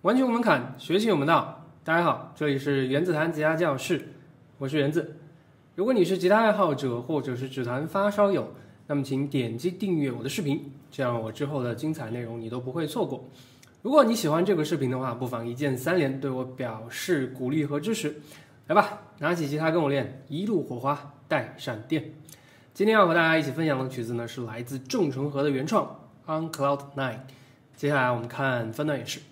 完全无门槛，学习有门道。大家好，这里是原子弹吉他教室，我是原子。如果你是吉他爱好者或者是指弹发烧友，那么请点击订阅我的视频，这样我之后的精彩内容你都不会错过。如果你喜欢这个视频的话，不妨一键3连对我表示鼓励和支持。来吧，拿起吉他跟我练，一路火花带闪电。今天要和大家一起分享的曲子呢，是来自郑成和的原创《On Cloud 9》。接下来我们看分段演示。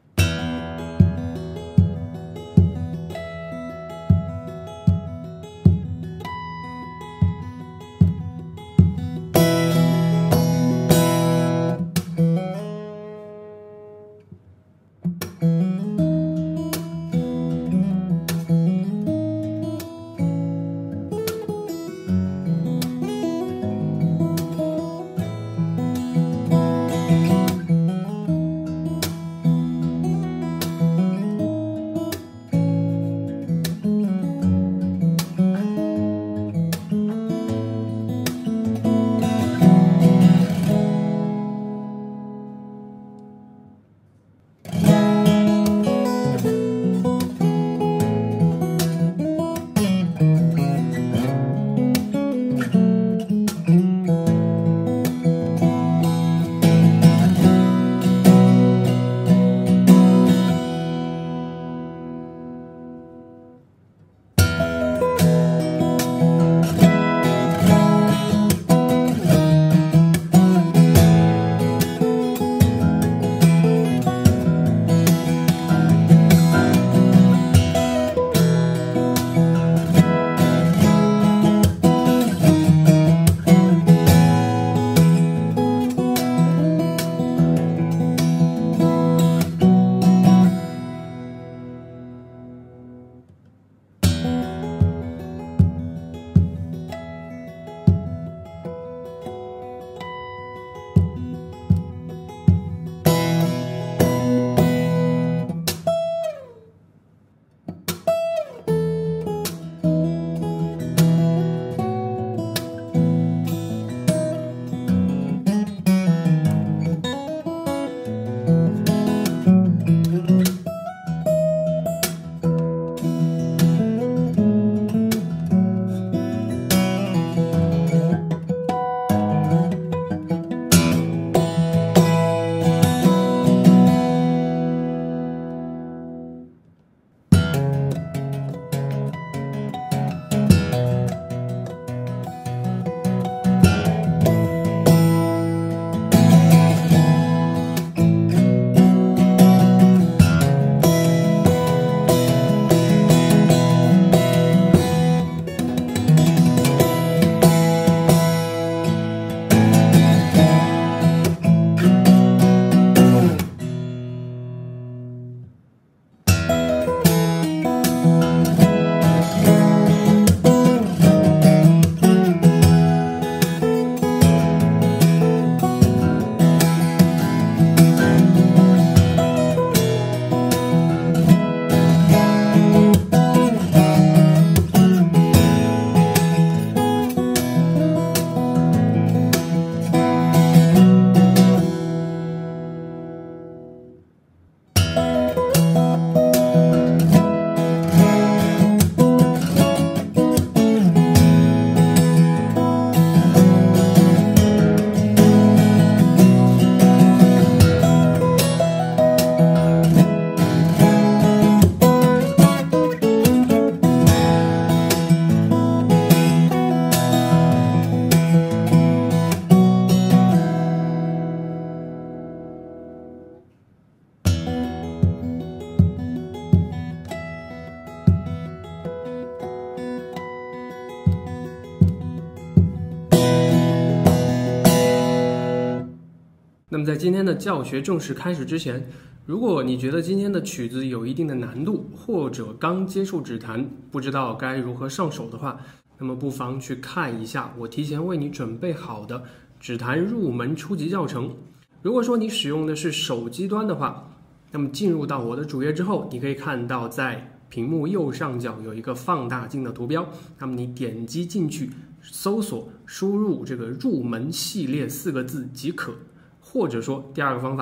那么在今天的教学正式开始之前，如果你觉得今天的曲子有一定的难度，或者刚接触指弹不知道该如何上手的话，那么不妨去看一下我提前为你准备好的指弹入门初级教程。如果说你使用的是手机端的话，那么进入到我的主页之后，你可以看到在屏幕右上角有一个放大镜的图标，那么你点击进去搜索输入这个入门系列4个字即可。或者说第二个方法，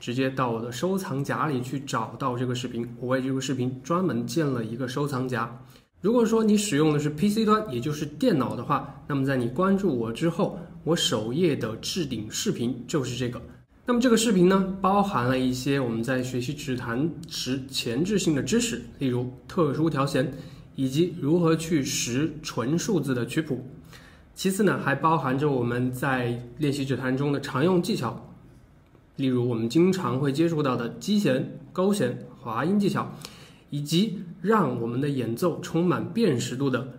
直接到我的收藏夹里去找到这个视频。我为这个视频专门建了一个收藏夹。如果说你使用的是 PC 端，也就是电脑的话，那么在你关注我之后，我首页的置顶视频就是这个。那么这个视频呢，包含了一些我们在学习指弹时前置性的知识，例如特殊调弦，以及如何去识纯数字的曲谱。其次呢，还包含着我们在练习指弹中的常用技巧，例如我们经常会接触到的击弦、勾弦、滑音技巧，以及让我们的演奏充满辨识度的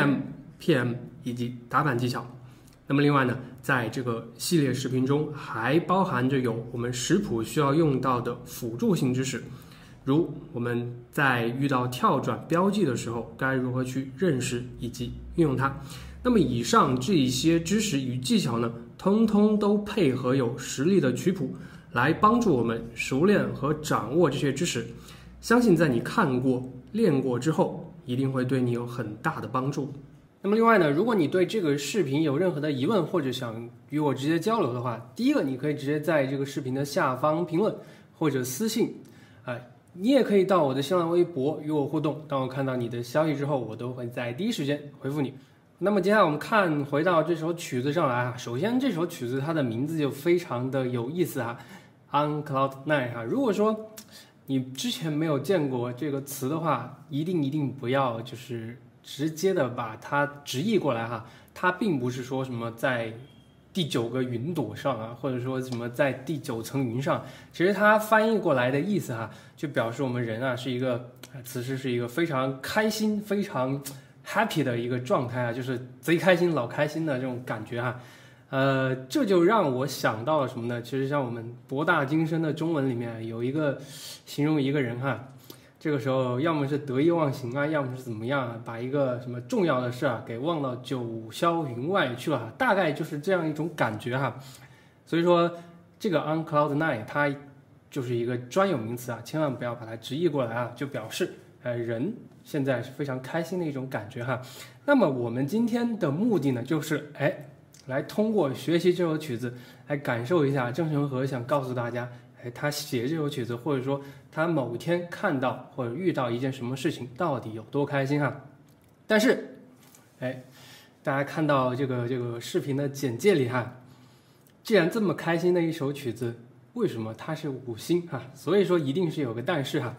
AM、PM 以及打板技巧。那么另外呢，在这个系列视频中还包含着有我们识谱需要用到的辅助性知识，如我们在遇到跳转标记的时候该如何去认识以及运用它。那么以上这一些知识与技巧呢，通通都配合有实力的曲谱来帮助我们熟练和掌握这些知识。相信在你看过、练过之后，一定会对你有很大的帮助。那么另外呢，如果你对这个视频有任何的疑问，或者想与我直接交流的话，第一个你可以直接在这个视频的下方评论或者私信，你也可以到我的新浪微博与我互动。当我看到你的消息之后，我都会在第一时间回复你。那么接下来我们回到这首曲子上来啊。首先这首曲子它的名字就非常的有意思啊 ，On Cloud 9啊。如果说你之前没有见过这个词的话，一定不要就是直接的把它直译过来哈。它并不是说什么在第9个云朵上啊，或者说什么在第9层云上。其实它翻译过来的意思哈，就表示我们人啊是一个此时是一个非常开心、非常 happy 的一个状态啊，就是贼开心、老开心的这种感觉哈。这就让我想到了什么呢？其实像我们博大精深的中文里面有一个形容一个人哈，这个时候要么是得意忘形啊，要么是怎么样啊，把一个什么重要的事啊给忘到九霄云外去了，大概就是这样一种感觉哈。所以说这个 On Cloud 9它就是一个专有名词啊，千万不要把它直译过来啊，就表示人现在是非常开心的一种感觉哈。那么我们今天的目的呢，就是来通过学习这首曲子来感受一下郑成和想告诉大家他写这首曲子，或者说他某天看到或者遇到一件什么事情到底有多开心哈。但是大家看到这个视频的简介里哈，既然这么开心的一首曲子，为什么它是5星哈？所以说一定是有个但是哈。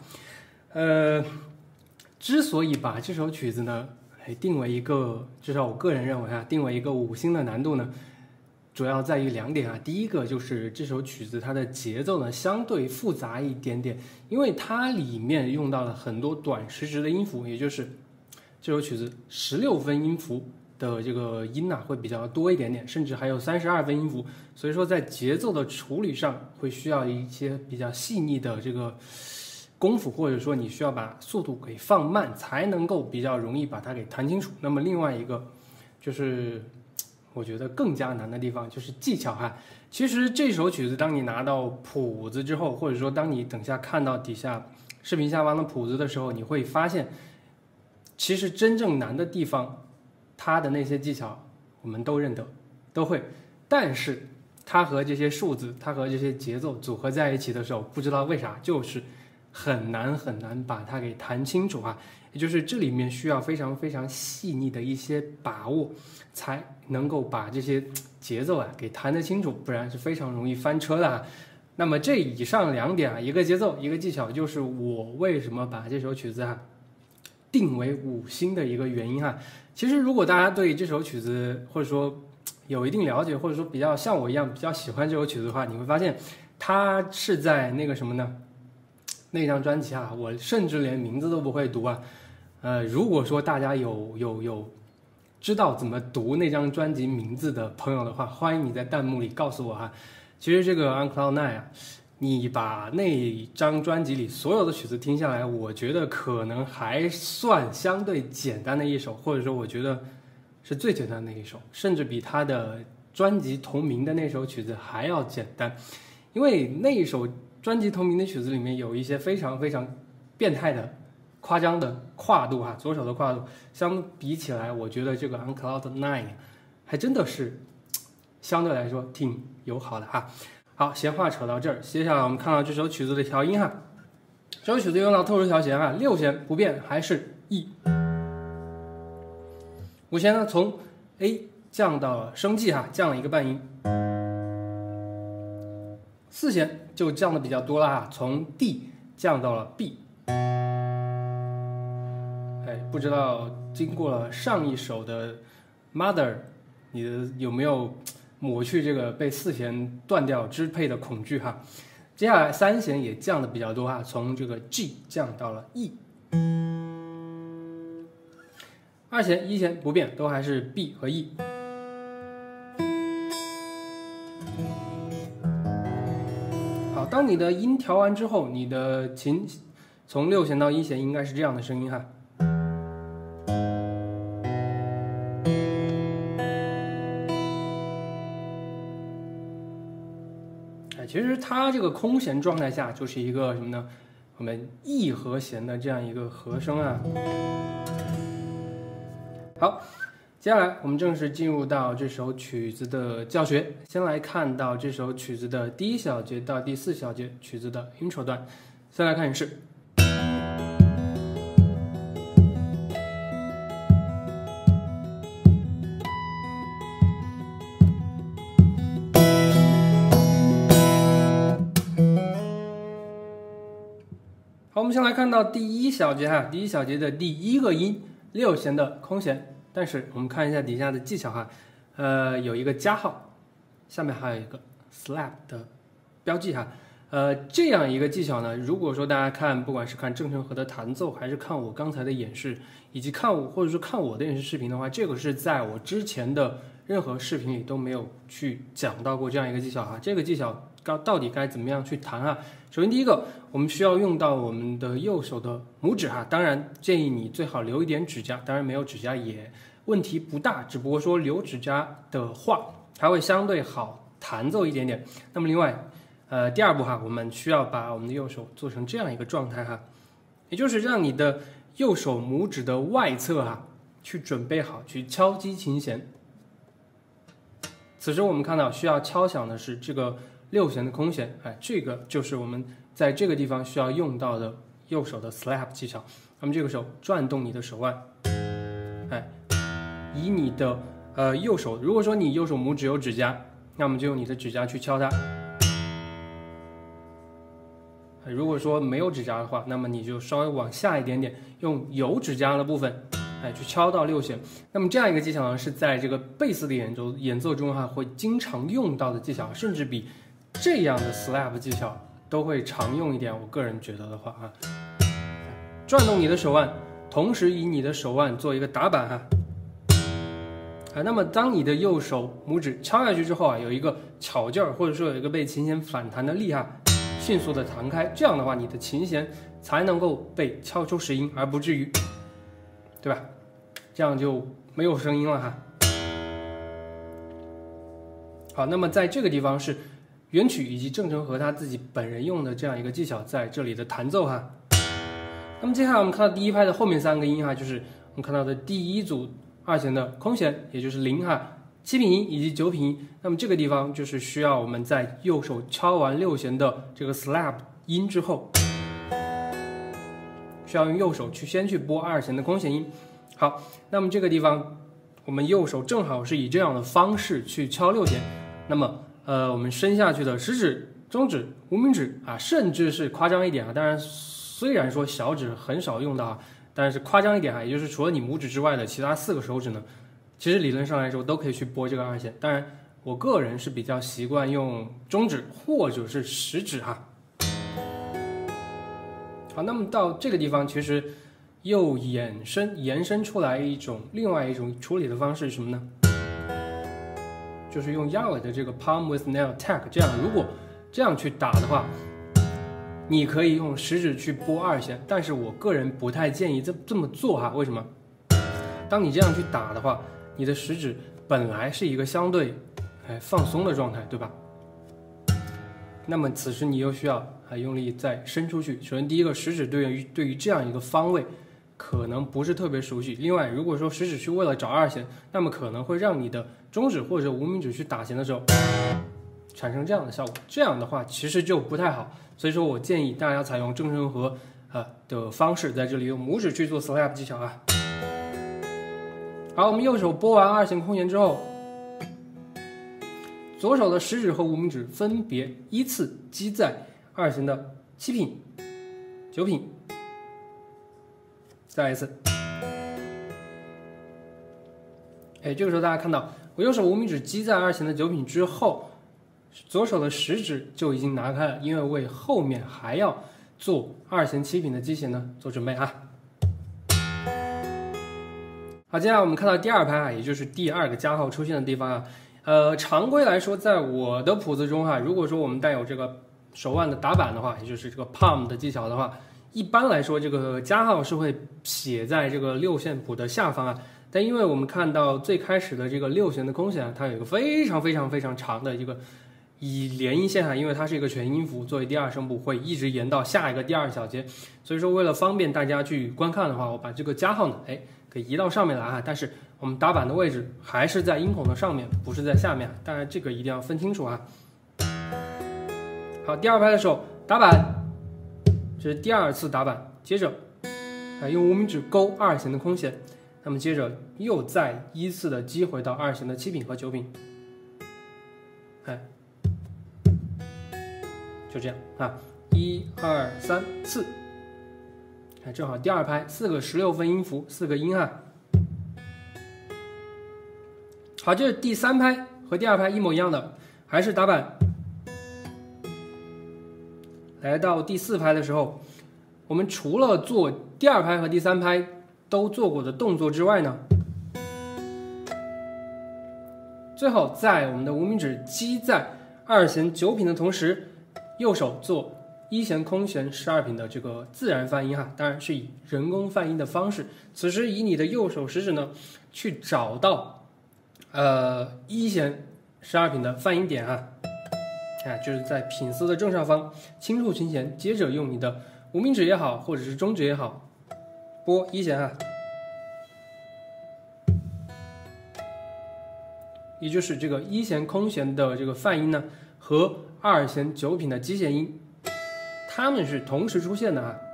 之所以把这首曲子呢定为一个，至少我个人认为定为一个5星的难度呢，主要在于2点啊。第一个就是这首曲子它的节奏呢相对复杂一点点，因为它里面用到了很多短时值的音符，也就是这首曲子16分音符的这个音会比较多一点点，甚至还有32分音符，所以说在节奏的处理上会需要一些比较细腻的这个功夫，或者说你需要把速度给放慢，才能够比较容易把它给弹清楚。那么另外一个就是我觉得更加难的地方就是技巧哈。其实这首曲子当你拿到谱子之后，或者说当你等下看到底下视频下方的谱子的时候，你会发现其实真正难的地方，它的那些技巧我们都认得都会，但是它和这些数字，它和这些节奏组合在一起的时候，不知道为啥就是很难把它给弹清楚啊。也就是这里面需要非常非常细腻的一些把握，才能够把这些节奏给弹得清楚，不然是非常容易翻车的啊。那么这以上2点一个节奏一个技巧，就是我为什么把这首曲子定为5星的一个原因其实如果大家对这首曲子或者说有一定了解，或者说比较像我一样比较喜欢这首曲子的话，你会发现它是在那个什么呢？那张专辑我甚至连名字都不会读如果说大家有知道怎么读那张专辑名字的朋友的话，欢迎你在弹幕里告诉我其实这个 On Cloud 9你把那张专辑里所有的曲子听下来，我觉得可能还算相对简单的一首，或者说我觉得是最简单的一首，甚至比他的专辑同名的那首曲子还要简单。因为那一首专辑同名的曲子里面有一些非常非常变态的夸张的跨度左手的跨度，相比起来我觉得这个 On Cloud 9还真的是相对来说挺友好的好， 好，闲话扯到这儿，接下来我们看到这首曲子的调音哈。这首曲子用到特殊调弦啊，6弦不变还是 E。5弦呢从 A 降到了升 G 哈，降了一个半音。4弦就降的比较多了哈，从 D 降到了 B。不知道经过了上一首的 Mother， 你的有没有抹去这个被4弦断掉支配的恐惧哈？接下来3弦也降的比较多哈，从这个 G 降到了 E。2弦、1弦不变，都还是 B 和 E。好，当你的音调完之后，你的琴从6弦到1弦应该是这样的声音哈。其实它这个空弦状态下就是一个什么呢？我们 E 和弦的这样一个和声啊。好，接下来我们正式进入到这首曲子的教学。先来看到这首曲子的第1小节到第4小节曲子的 intro 段。先来看演示。好，我们先来看到第1小节哈，第1小节的第1个音6弦的空弦，但是我们看一下底下的技巧哈，有一个加号，下面还有一个 slap 的标记哈，这样一个技巧呢，如果说大家看，不管是看郑成和的弹奏，还是看我刚才的演示，以及看我或者说看我的演示视频的话，这个是在我之前的任何视频里都没有去讲到过这样一个技巧哈，这个技巧到底该怎么样去弹啊？首先第一个，我们需要用到我们的右手的拇指哈，当然建议你最好留一点指甲，当然没有指甲也问题不大，只不过说留指甲的话，它会相对好弹奏一点点。那么另外，第2步哈，我们需要把我们的右手做成这样一个状态哈，也就是让你的右手拇指的外侧哈，去准备好去敲击琴弦。此时我们看到需要敲响的是这个6弦的空弦，这个就是我们在这个地方需要用到的右手的 slap 技巧。那么这个时候转动你的手腕，以你的右手，如果说你右手拇指有指甲，那么就用你的指甲去敲它。如果说没有指甲的话，那么你就稍微往下一点点，用有指甲的部分去敲到6弦。那么这样一个技巧呢，是在这个贝斯的演奏中哈，会经常用到的技巧，甚至比这样的 slap 技巧都会常用一点。我个人觉得的话啊，转动你的手腕，同时以你的手腕做一个打板哈。那么当你的右手拇指敲下去之后啊，有一个巧劲儿，或者说有一个被琴弦反弹的力哈，迅速的弹开，这样的话你的琴弦才能够被敲出实音，而不至于，对吧？这样就没有声音了哈。好，那么在这个地方是原曲以及郑成和他自己本人用的这样一个技巧在这里的弹奏哈。那么接下来我们看到第1拍的后面3个音哈，就是我们看到的第1组2弦的空弦，也就是0哈、7品音以及9品音。那么这个地方就是需要我们在右手敲完6弦的这个 slap 音之后，需要用右手先去拨2弦的空弦音。好，那么这个地方我们右手正好是以这样的方式去敲6弦。那么我们伸下去的食指、中指、无名指啊，甚至是夸张一点啊，当然虽然说小指很少用到啊，但是夸张一点啊，也就是除了你拇指之外的其他4个手指呢，其实理论上来说都可以去拨这个2弦。当然我个人是比较习惯用中指或者是食指哈。好，那么到这个地方其实又延伸出来另外一种处理的方式是什么呢？就是用鸭尾的这个 palm with nail tag， 这样如果这样去打的话，你可以用食指去拨2弦，但是我个人不太建议这么做哈。为什么？当你这样去打的话，你的食指本来是一个相对放松的状态，对吧？那么此时你又需要用力再伸出去。首先第一个，食指对于这样一个方位可能不是特别熟悉。另外，如果说食指去为了找2弦，那么可能会让你的中指或者无名指去打弦的时候， 产生这样的效果，这样的话其实就不太好。所以说我建议大家采用正声和的方式，在这里用拇指去做 slap 技巧啊。好，我们右手拨完2弦空弦之后，左手的食指和无名指分别依次击在2弦的7品、9品，再来一次。这个时候大家看到，我右手无名指击在2弦的9品之后，左手的食指就已经拿开了，因为为后面还要做2弦7品的击弦呢做准备啊。好，接下来我们看到第2拍啊，也就是第2个加号出现的地方啊。常规来说，在我的谱子中哈，如果说我们带有这个手腕的打板的话，也就是这个 palm 的技巧的话，一般来说这个加号是会写在这个6线谱的下方啊。但因为我们看到最开始的这个6弦的空弦啊，它有一个非常长的一个以连音线啊，因为它是一个全音符，作为第2声部会一直延到下一个第2小节，所以说为了方便大家去观看的话，我把这个加号呢，给移到上面来啊。但是我们打板的位置还是在音孔的上面，不是在下面，当然这个一定要分清楚啊。好，第2拍的时候打板，这是第2次打板，接着用无名指勾2弦的空弦。那么接着又再依次的击回到2弦的7品和9品，就这样啊，1、2、3、4，正好第2拍4个16分音符，4个音啊。好，这是第3拍和第2拍一模一样的，还是打板。来到第4拍的时候，我们除了做第2拍和第3拍都做过的动作之外呢，最后在我们的无名指击在2弦9品的同时，右手做1弦空弦12品的这个自然泛音哈，当然是以人工泛音的方式。此时以你的右手食指呢，去找到1弦12品的泛音点哈，就是在品丝的正上方轻触琴弦，接着用你的无名指也好，或者是中指也好，拨1弦哈，也就是这个1弦空弦的这个泛音呢，和2弦9品的基弦音，它们是同时出现的啊。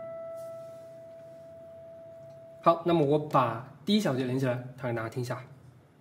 好，那么我把第1小节连起来，弹给大家听一下。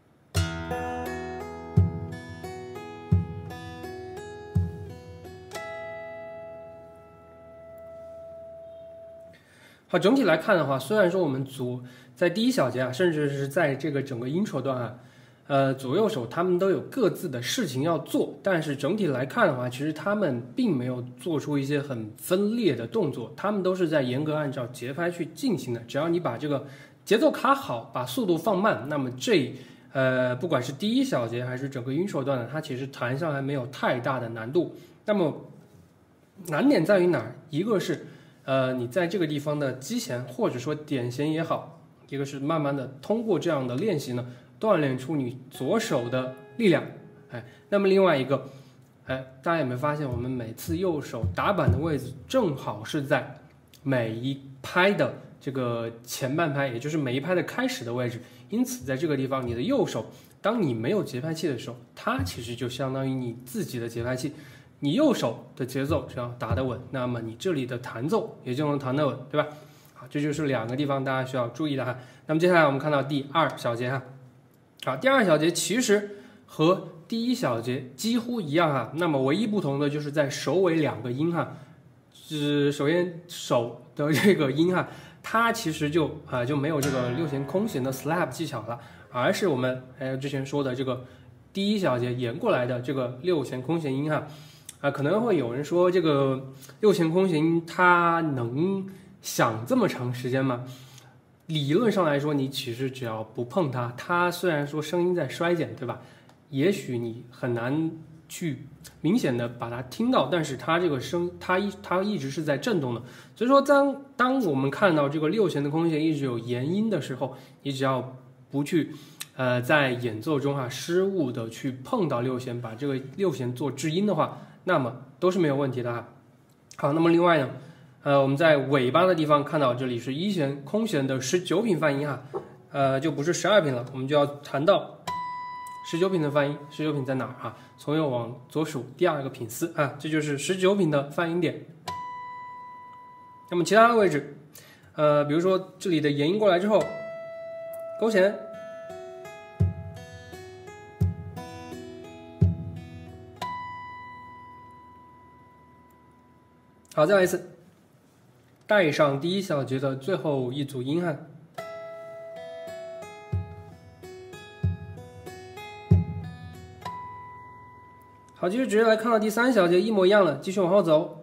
好，整体来看的话，虽然说我们在第1小节啊，甚至是在这个整个 intro 段啊，左右手他们都有各自的事情要做，但是整体来看的话，其实他们并没有做出一些很分裂的动作，他们都是在严格按照节拍去进行的。只要你把这个节奏卡好，把速度放慢，那么不管是第1小节还是整个 intro 段呢，它其实弹上来没有太大的难度。那么难点在于哪儿？一个是你在这个地方的基弦或者说点弦也好，一个是慢慢的通过这样的练习呢，锻炼出你左手的力量。那么另外一个，大家有没有发现，我们每次右手打板的位置正好是在每一拍的这个前半拍，也就是每一拍的开始的位置。因此在这个地方，你的右手当你没有节拍器的时候，它其实就相当于你自己的节拍器。你右手的节奏只要打得稳，那么你这里的弹奏也就能弹得稳，对吧？好，这就是2个地方大家需要注意的哈。那么接下来我们看到第2小节哈。好，第2小节其实和第1小节几乎一样哈。那么唯一不同的就是在首尾2个音哈。首先手的这个音哈，它其实就没有这个6弦空弦的 slap 技巧了，而是我们之前说的这个第1小节延过来的这个6弦空弦音哈。可能会有人说这个6弦空弦音它能响这么长时间吗？理论上来说，你其实只要不碰它，它虽然说声音在衰减，对吧？也许你很难去明显的把它听到，但是它这个它一直是在震动的。所以说当我们看到这个6弦的空弦一直有延音的时候，你只要不去在演奏中失误的去碰到6弦，把这个6弦做制音的话，那么都是没有问题的哈。好，那么另外呢，我们在尾巴的地方看到这里是1弦空弦的19品泛音哈，就不是12品了，我们就要弹到 19品的泛音，19品在哪儿啊？从右往左数第2个品丝啊，这就是19品的泛音点。那么其他的位置，比如说这里的延音过来之后，勾弦，好，再来一次，带上第1小节的最后一组音哈。好，继续直接来看到第3小节，一模一样了，继续往后走。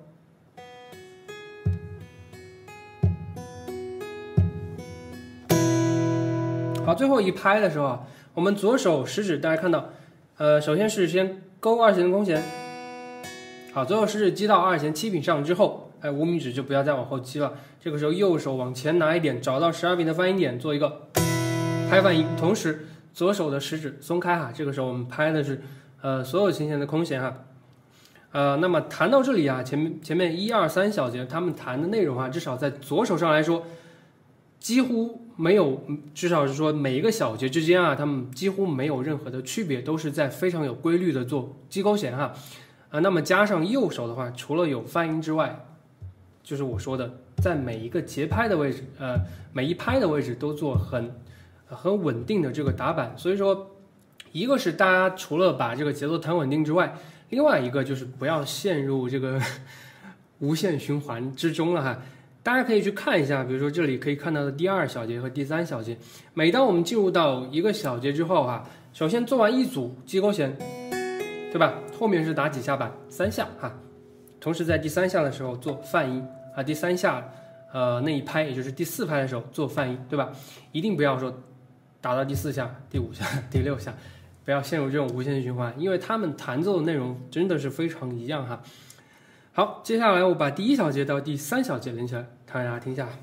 好，最后一拍的时候啊，我们左手食指大家看到，首先是先勾2弦的空弦，好，最后食指击到2弦7品上之后，无名指就不要再往后击了。这个时候右手往前拿一点，找到12品的泛音点，做一个拍泛音，同时左手的食指松开哈，这个时候我们拍的是所有琴弦的空弦哈。那么弹到这里啊，前面1、2、3小节他们弹的内容啊，至少在左手上来说，几乎没有，至少是说每一个小节之间啊，他们几乎没有任何的区别，都是在非常有规律的做击勾弦哈。那么加上右手的话，除了有泛音之外，就是我说的，在每一个节拍的位置，每一拍的位置都做很稳定的这个打板。所以说，一个是大家除了把这个节奏弹稳定之外，另外一个就是不要陷入这个无限循环之中了哈。大家可以去看一下，比如说这里可以看到的第2小节和第3小节，每当我们进入到一个小节之后哈，首先做完一组击勾弦，对吧？后面是打几下板？3下哈。同时在第3下的时候做泛音啊，第3下那一拍，也就是第4拍的时候做泛音，对吧？一定不要说打到第4下、第5下、第6下，不要陷入这种无限循环，因为他们弹奏的内容真的是非常一样哈。好，接下来我把第1小节到第3小节连起来，大家听一下。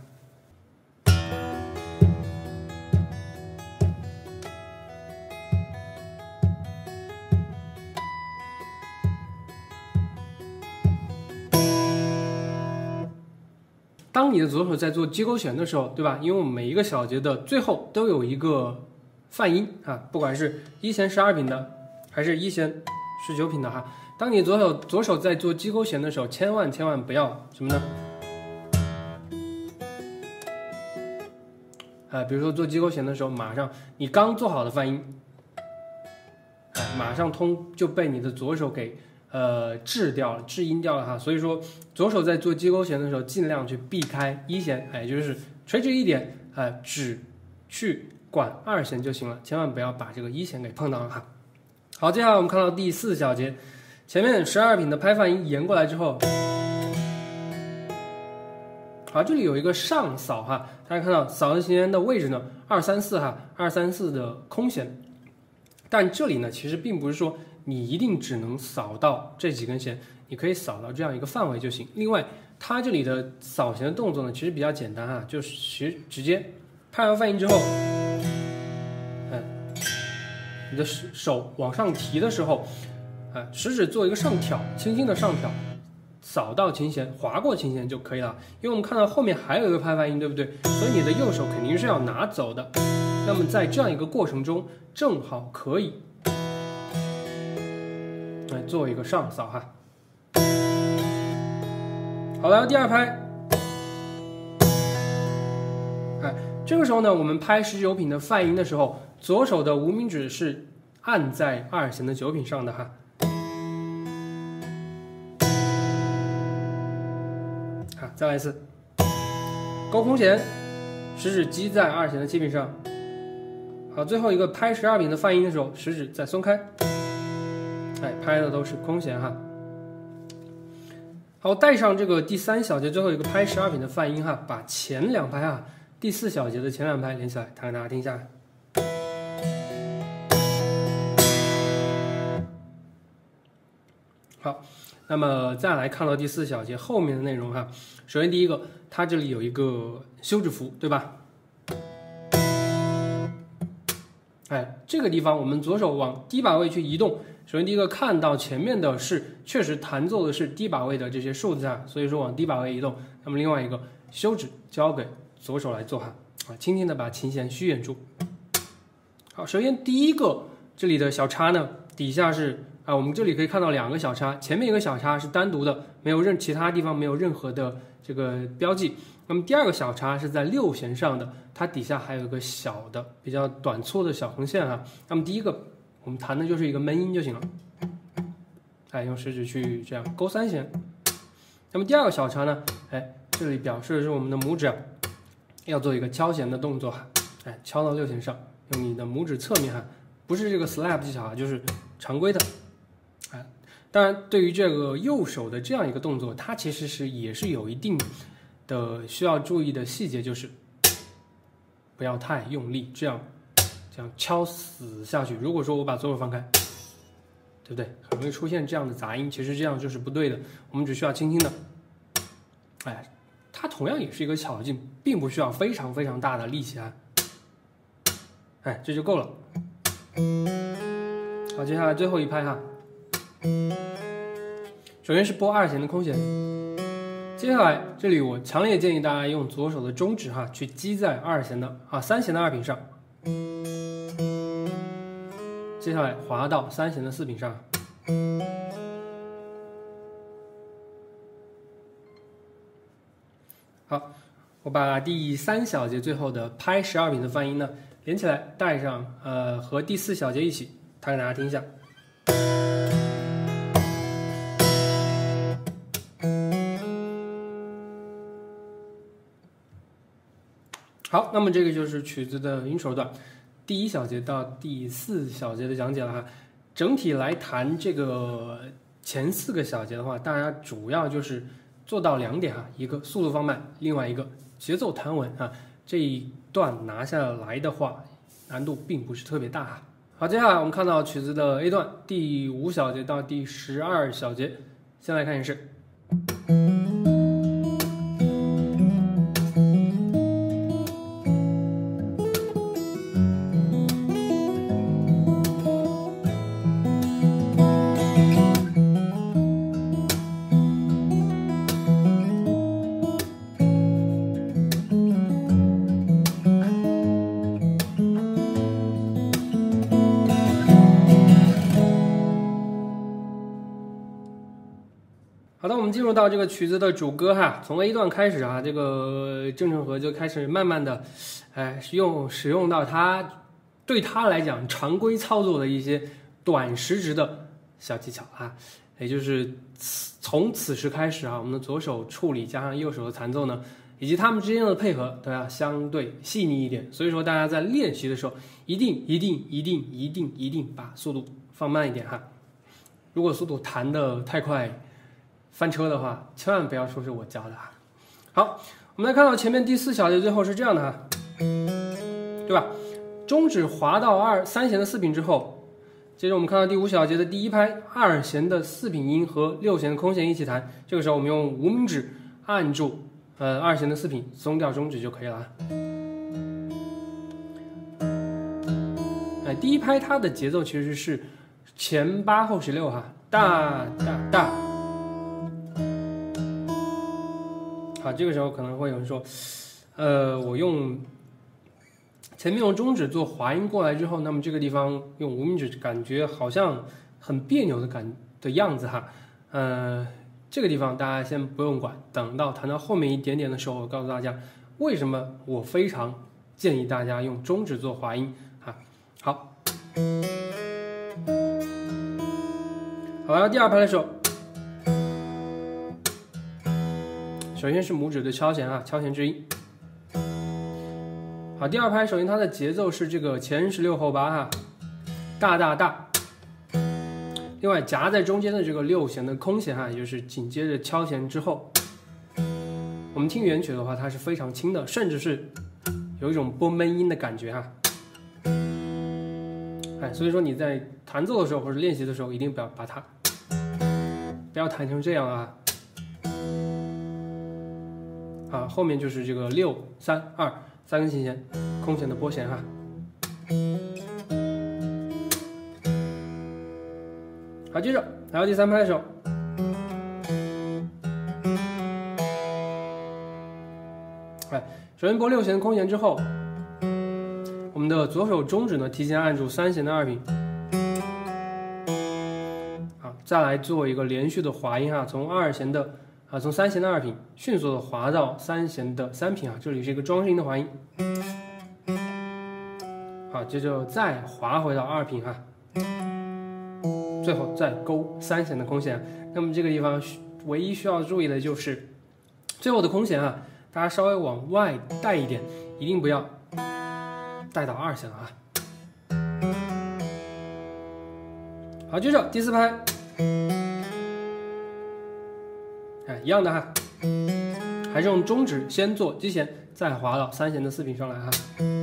当你的左手在做击勾弦的时候，对吧？因为我们每一个小节的最后都有一个泛音啊，不管是1弦12品的，还是1弦19品的哈。当你左手在做击勾弦的时候，千万不要什么呢？比如说做击勾弦的时候，马上你刚做好的泛音，马上就被你的左手给制音掉了哈。所以说左手在做击勾弦的时候，尽量去避开1弦，就是垂直一点，只去管2弦就行了，千万不要把这个1弦给碰到了哈。好，接下来我们看到第4小节。前面12品的拍泛音延过来之后，好，这里有一个上扫哈，大家看到扫的琴弦的位置呢，2、3、4哈，2、3、4的空弦，但这里呢其实并不是说你一定只能扫到这几根弦，你可以扫到这样一个范围就行。另外，它这里的扫弦的动作呢其实比较简单哈，就是直接拍完泛音之后，你的手往上提的时候。食指做一个上挑，轻轻的上挑，扫到琴弦，划过琴弦就可以了。因为我们看到后面还有一个拍泛音，对不对？所以你的右手肯定是要拿走的。那么在这样一个过程中，正好可以来做一个上扫哈。好，来到第2拍，这个时候呢，我们拍19品的泛音的时候，左手的无名指是按在2弦的9品上的哈。再来一次，勾空弦，食指击在2弦的7品上。好，最后一个拍12品的泛音的时候，食指再松开，拍的都是空弦哈。好，带上这个第3小节最后一个拍12品的泛音哈，把前2拍啊，第4小节的前2拍连起来，弹给大家听一下。好。那么再来看到第4小节后面的内容哈，首先第一个，它这里有一个休止符，对吧？这个地方我们左手往低把位去移动，首先第一个看到前面的是确实弹奏的是低把位的这些数字啊，所以说往低把位移动。那么另外一个休止交给左手来做哈，轻轻的把琴弦虚掩住。好，首先第一个这里的小叉呢，底下是我们这里可以看到2个小叉，前面一个小叉是单独的，没有其他地方没有任何的这个标记。那么第2个小叉是在6弦上的，它底下还有一个小的比较短粗的小横线哈。那么第一个我们弹的就是一个闷音就行了，用食指去这样勾3弦。那么第2个小叉呢，这里表示的是我们的拇指要做一个敲弦的动作哈，敲到6弦上，用你的拇指侧面哈，不是这个 slap 技巧就是常规的。当然，对于这个右手的这样一个动作，它其实也是有一定的需要注意的细节，就是不要太用力，这样敲死下去。如果说我把左手放开，对不对？很容易出现这样的杂音，其实这样就是不对的。我们只需要轻轻的，它同样也是一个巧劲，并不需要非常非常大的力气这就够了。好，接下来最后一拍哈。首先是拨2弦的空弦，接下来这里我强烈建议大家用左手的中指去击在3弦的2品上，接下来滑到3弦的4品上。好，我把第3小节最后的拍12品的泛音呢连起来，带上和第4小节一起弹给大家听一下。好，那么这个就是曲子的音手段，第1小节到第4小节的讲解了哈。整体来弹这个前4个小节的话，大家主要就是做到2点一个速度放慢，另外一个节奏弹稳这一段拿下来的话，难度并不是特别大好，接下来我们看到曲子的 A 段第5小节到第12小节，先来看演示。好的，我们进入到这个曲子的主歌从 A 段开始这个郑成和就开始慢慢的，使用到对他来讲常规操作的一些短时值的小技巧也就是从此时开始我们的左手处理加上右手的弹奏呢，以及他们之间的配合都要相对细腻一点。所以说大家在练习的时候，一定把速度放慢一点如果速度弹得太快翻车的话，千万不要说是我教的好，我们来看到前面第4小节最后是这样的对吧？中指滑到3弦的4品之后，接着我们看到第5小节的第1拍2弦的4品音和6弦的空弦一起弹，这个时候我们用无名指按住2弦的4品，松掉中指就可以了第1拍它的节奏其实是前8后16大大大。好，这个时候可能会有人说，我前面用中指做滑音过来之后，那么这个地方用无名指感觉好像很别扭的样子这个地方大家先不用管，等到弹到后面一点点的时候，我告诉大家为什么我非常建议大家用中指做滑音好，来到第2拍的时候。首先是拇指的敲弦敲弦之音。好，第2拍首先它的节奏是这个前16后8大大大。另外夹在中间的这个6弦的空弦也就是紧接着敲弦之后，我们听原曲的话，它是非常轻的，甚至是有一种拨闷音的感觉所以说你在弹奏的时候或者练习的时候，一定不要把它不要弹成这样后面就是这个6、3、2，3根琴弦，空弦的拨弦好，接着来到第3拍的时候，首先拨6弦空弦之后，我们的左手中指呢提前按住3弦的2品， 再来做一个连续的滑音哈，从三弦的二品迅速的滑到三弦的三品啊，这里是一个装饰音的滑音。好，接着再滑回到二品哈，最后再勾三弦的空弦。那么这个地方唯一需要注意的就是最后的空弦啊，大家稍微往外带一点，一定不要带到二弦了啊。好，接着第4拍，一样的哈，还是用中指先做基弦，再滑到三弦的四品上来哈。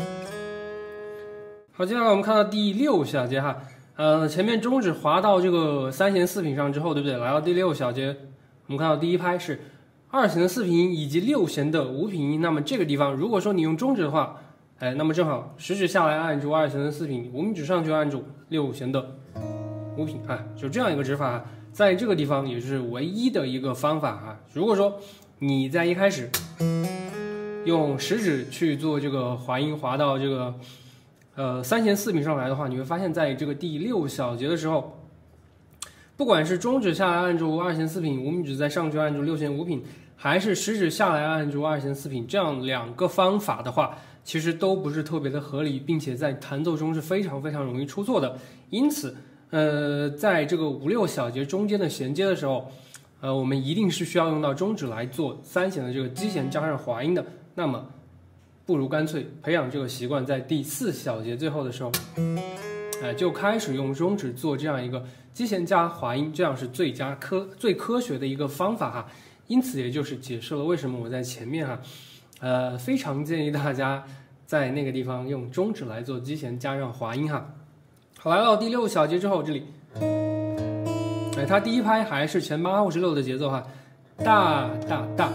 好，接下来我们看到第6小节哈，前面中指滑到这个三弦四品上之后，对不对？来到第6小节，我们看到第1拍是二弦的四品音以及6弦的五品音。那么这个地方，如果说你用中指的话，那么正好食指下来按住二弦的四品，无名指上去按住6弦的五品啊，就这样一个指法，在这个地方也是唯一的一个方法啊。如果说你在一开始用食指去做这个滑音，滑到这个三弦四品上来的话，你会发现在这个第6小节的时候，不管是中指下来按住二弦四品，无名指再上去按住6弦五品，还是食指下来按住二弦四品，这样2个方法的话，其实都不是特别的合理，并且在弹奏中是非常非常容易出错的。因此在这个5、6小节中间的衔接的时候，我们一定是需要用到中指来做三弦的这个基弦加上滑音的。那么，不如干脆培养这个习惯，在第4小节最后的时候，就开始用中指做这样一个基弦加滑音，这样是最科学的一个方法哈。因此，也就是解释了为什么我在前面非常建议大家在那个地方用中指来做基弦加上滑音哈。好，来到第6小节之后，这里，它第1拍还是前8后6的节奏哈，大大大。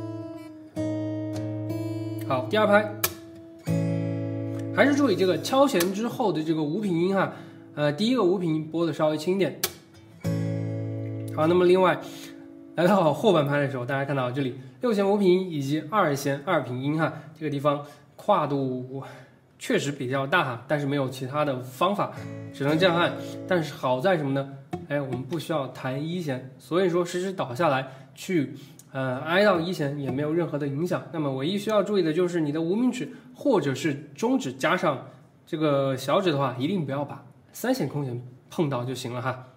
好，第2拍，还是注意这个敲弦之后的这个五品音哈，第一个五品音拨的稍微轻一点。好，那么另外来到后半拍的时候，大家看到这里6弦五品音以及2弦二品音哈，这个地方跨度确实比较大哈，但是没有其他的方法，只能这样按。但是好在什么呢？我们不需要弹1弦，所以说食指倒下来去挨到1弦也没有任何的影响。那么唯一需要注意的就是你的无名指或者是中指加上这个小指的话，一定不要把3弦空弦碰到就行了哈。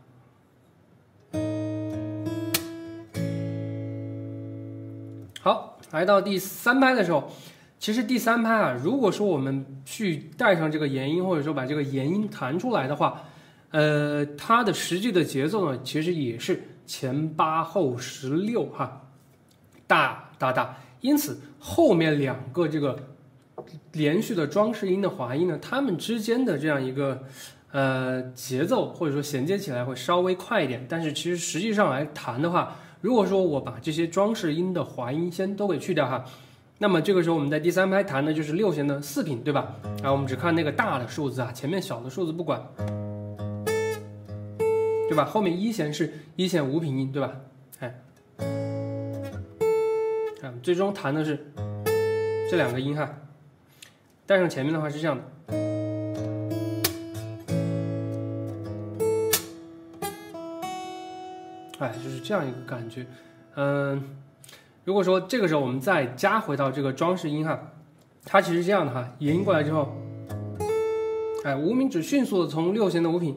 好，来到第3拍的时候。其实第3拍如果说我们去带上这个延音，或者说把这个延音弹出来的话，它的实际的节奏呢，其实也是前8后16哈，大大大。因此后面2个这个连续的装饰音的滑音呢，它们之间的这样一个节奏或者说衔接起来会稍微快一点，但是其实实际上来弹的话，如果说我把这些装饰音的滑音先都给去掉哈。那么这个时候我们在第3拍弹的就是6弦的四品，对吧？我们只看那个大的数字前面小的数字不管，对吧？后面1弦是1弦五品音，对吧？最终弹的是这2个音哈，带上前面的话是这样的。就是这样一个感觉，如果说这个时候我们再加回到这个装饰音哈，它其实是这样的哈，延音过来之后，无名指迅速的从6弦的五品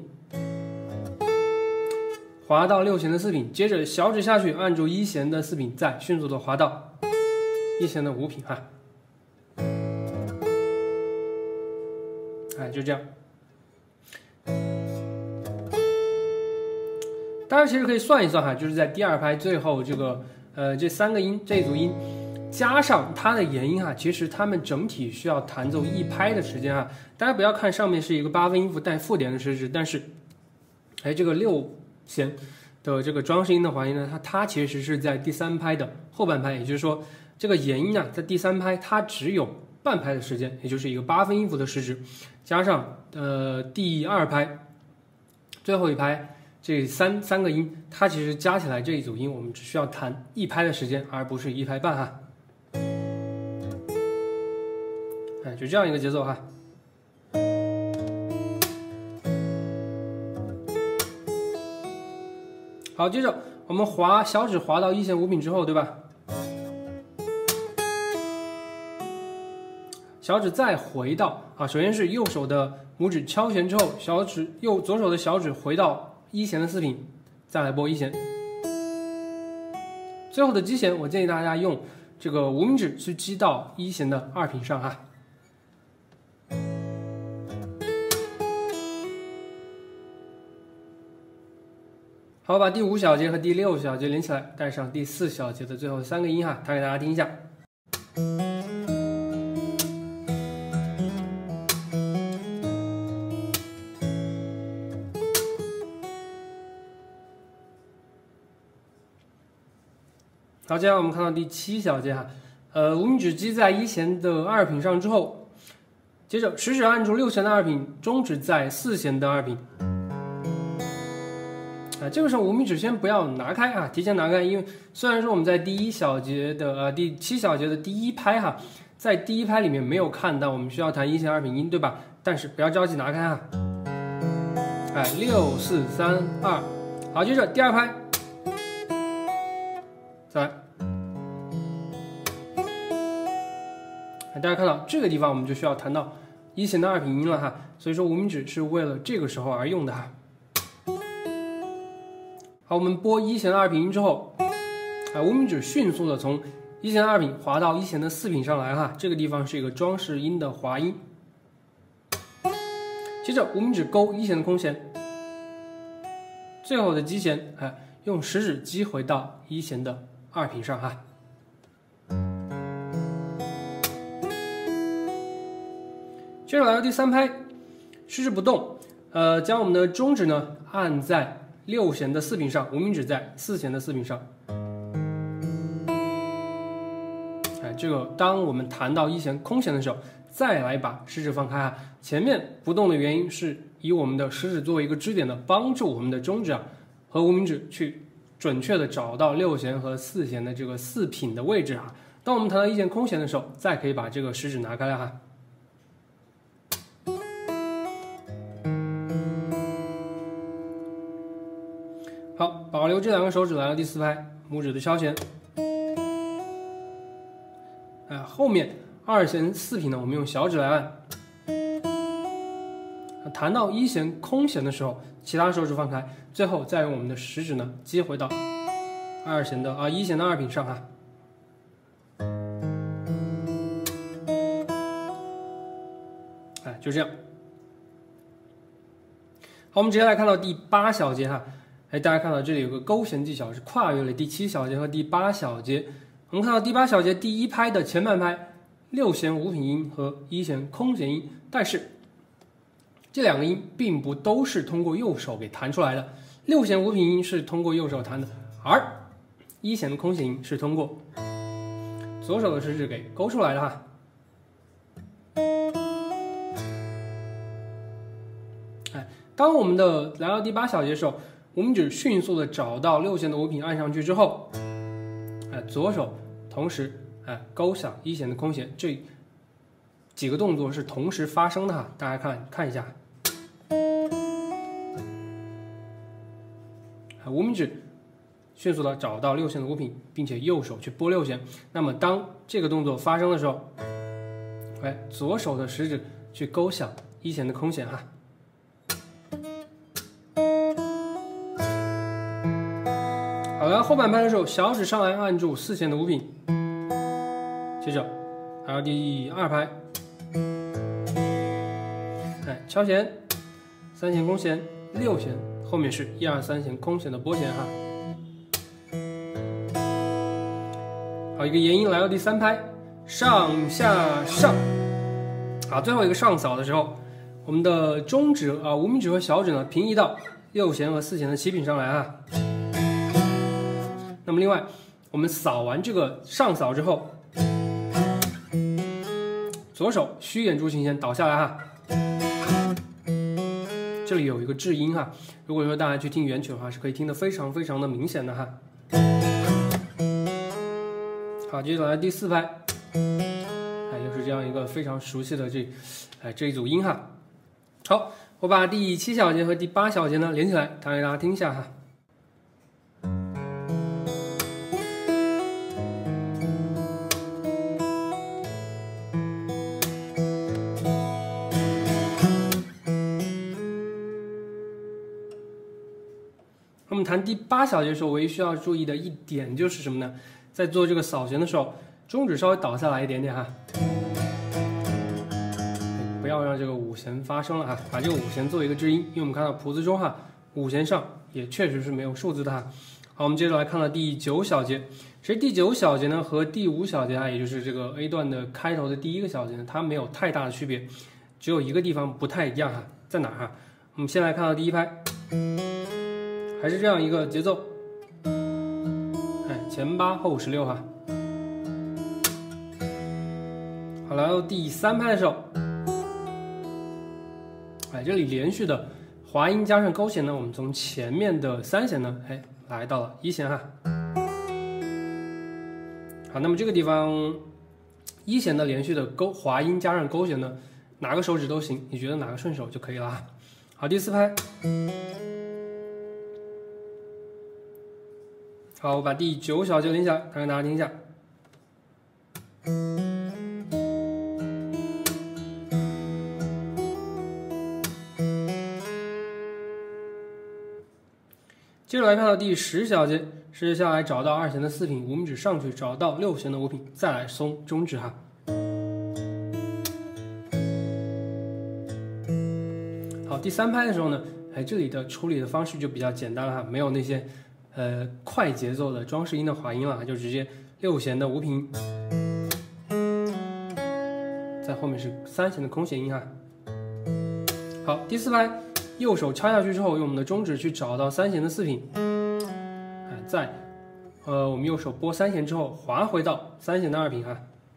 滑到6弦的四品，接着小指下去按住1弦的四品，再迅速的滑到1弦的五品哈，就这样。大家其实可以算一算哈，就是在第2拍最后这个这3个音这一组音加上它的延音哈，其实它们整体需要弹奏1拍的时间哈。大家不要看上面是一个8分音符带附点的食指，但是这个6弦的这个装饰音的滑音呢，它其实是在第3拍的后半拍，也就是说这个延音在第3拍它只有半拍的时间，也就是一个8分音符的食指，加上第2拍最后一拍。这三个音，它其实加起来这一组音，我们只需要弹1拍的时间，而不是1拍半哈。就这样一个节奏哈。 好，接着我们小指滑到一弦五品之后，对吧？小指再回到首先是右手的拇指敲弦之后，左手的小指回到一弦的四品，再来拨一弦。最后的击弦，我建议大家用这个无名指去击到一弦的二品上哈。好，把第5小节和第6小节连起来，带上第4小节的最后3个音哈，弹给大家听一下。好，接下来我们看到第7小节哈，无名指击在一弦的二品上之后，接着食指按住6弦的二品，中指在4弦的二品。这个时候无名指先不要拿开啊，提前拿开，因为虽然说我们在第7小节的第第1拍哈，在第1拍里面没有看到我们需要弹一弦二品音，对吧？但是不要着急拿开哈。6、4、3、2，好，接着第2拍，再来。大家看到这个地方，我们就需要弹到一弦的二品音了哈，所以说无名指是为了这个时候而用的哈。好，我们拨一弦的二品音之后，无名指迅速的从一弦的二品滑到一弦的4品上来哈，这个地方是一个装饰音的滑音。接着无名指勾一弦的空弦，最后的击弦，用食指击回到一弦的二品上哈。接着来到第3拍，食指不动，将我们的中指呢按在6弦的4品上，无名指在4弦的4品上。这个当我们弹到一弦空弦的时候，再来把食指放开啊。前面不动的原因是以我们的食指作为一个支点的，帮助我们的中指和无名指去准确的找到6弦和4弦的这个4品的位置哈。当我们弹到一弦空弦的时候，再可以把这个食指拿开了哈。好，保留这2个手指来到第4拍，拇指的敲弦。后面2弦4品呢，我们用小指来按。弹到一弦空弦的时候，其他手指放开，最后再用我们的食指呢接回到一弦的2品上哈。就这样。好，我们直接来看到第8小节哈。大家看到这里有个勾弦技巧，是跨越了第7小节和第8小节。我们看到第8小节第1拍的前半拍，6弦5品音和1弦空弦音，但是这2个音并不都是通过右手给弹出来的。6弦5品音是通过右手弹的，而1弦空弦音是通过左手的食指给勾出来的哈。当我们来到第8小节的时候，无名指迅速的找到6弦的5品按上去之后，左手同时勾响1弦的空弦，这几个动作是同时发生的哈，大家看一下。无名指迅速的找到6弦的5品，并且右手去拨6弦。那么当这个动作发生的时候，左手的食指去勾响1弦的空弦哈。好了，后半拍的时候，小指上来按住4弦的5品，接着还有第2拍，敲弦，3弦空弦，6弦，后面是1、2、3弦空弦的拨弦哈。好，一个延音来到第3拍，上下上。好，最后一个上扫的时候，我们的中指无名指和小指呢平移到6弦和4弦的7品上来啊。那么另外，我们扫完这个上扫之后，左手虚掩住琴弦倒下来哈。这里有一个制音哈，如果说大家去听原曲的话，是可以听得非常非常的明显的哈。好，接着来第4拍，又是这样一个非常熟悉的这一组音哈。好，我把第7小节和第8小节呢连起来弹给大家听一下哈。 弹第8小节的时候，唯一需要注意的一点就是什么呢？在做这个扫弦的时候，中指稍微倒下来一点点哈，不要让这个5弦发声了哈，把这个5弦做一个制音，因为我们看到谱子中哈，5弦上也确实是没有数字的哈。好，我们接着来看到第9小节。其实第9小节呢和第5小节啊，也就是这个 A 段的开头的第1个小节呢，它没有太大的区别，只有一个地方不太一样哈，在哪儿哈？我们先来看到第1拍，还是这样一个节奏，前8后16哈。好，来到第3拍的时候，这里连续的滑音加上勾弦呢，我们从前面的3弦呢，来到了1弦哈。好，那么这个地方1弦的连续的滑音加上勾弦呢，哪个手指都行，你觉得哪个顺手就可以了啊。好，第4拍。好，我把第9小节连起来，看看大家听一下。接着来看到第10小节，是下来找到2弦的4品，无名指上去找到6弦的5品，再来松中指哈。好，第3拍的时候呢，这里的处理的方式就比较简单了哈，没有那些快节奏的装饰音的滑音了，就直接6弦的5品，在后面是3弦的空弦音哈。好，第4拍。右手敲下去之后，用我们的中指去找到3弦的4品，在我们右手拨3弦之后，滑回到3弦的2品哈。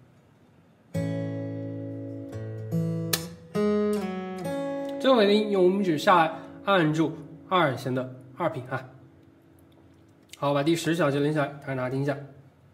最后一个音用无名指下来按住2弦的2品哈。好，把第10小节连起来，看看大家听一下。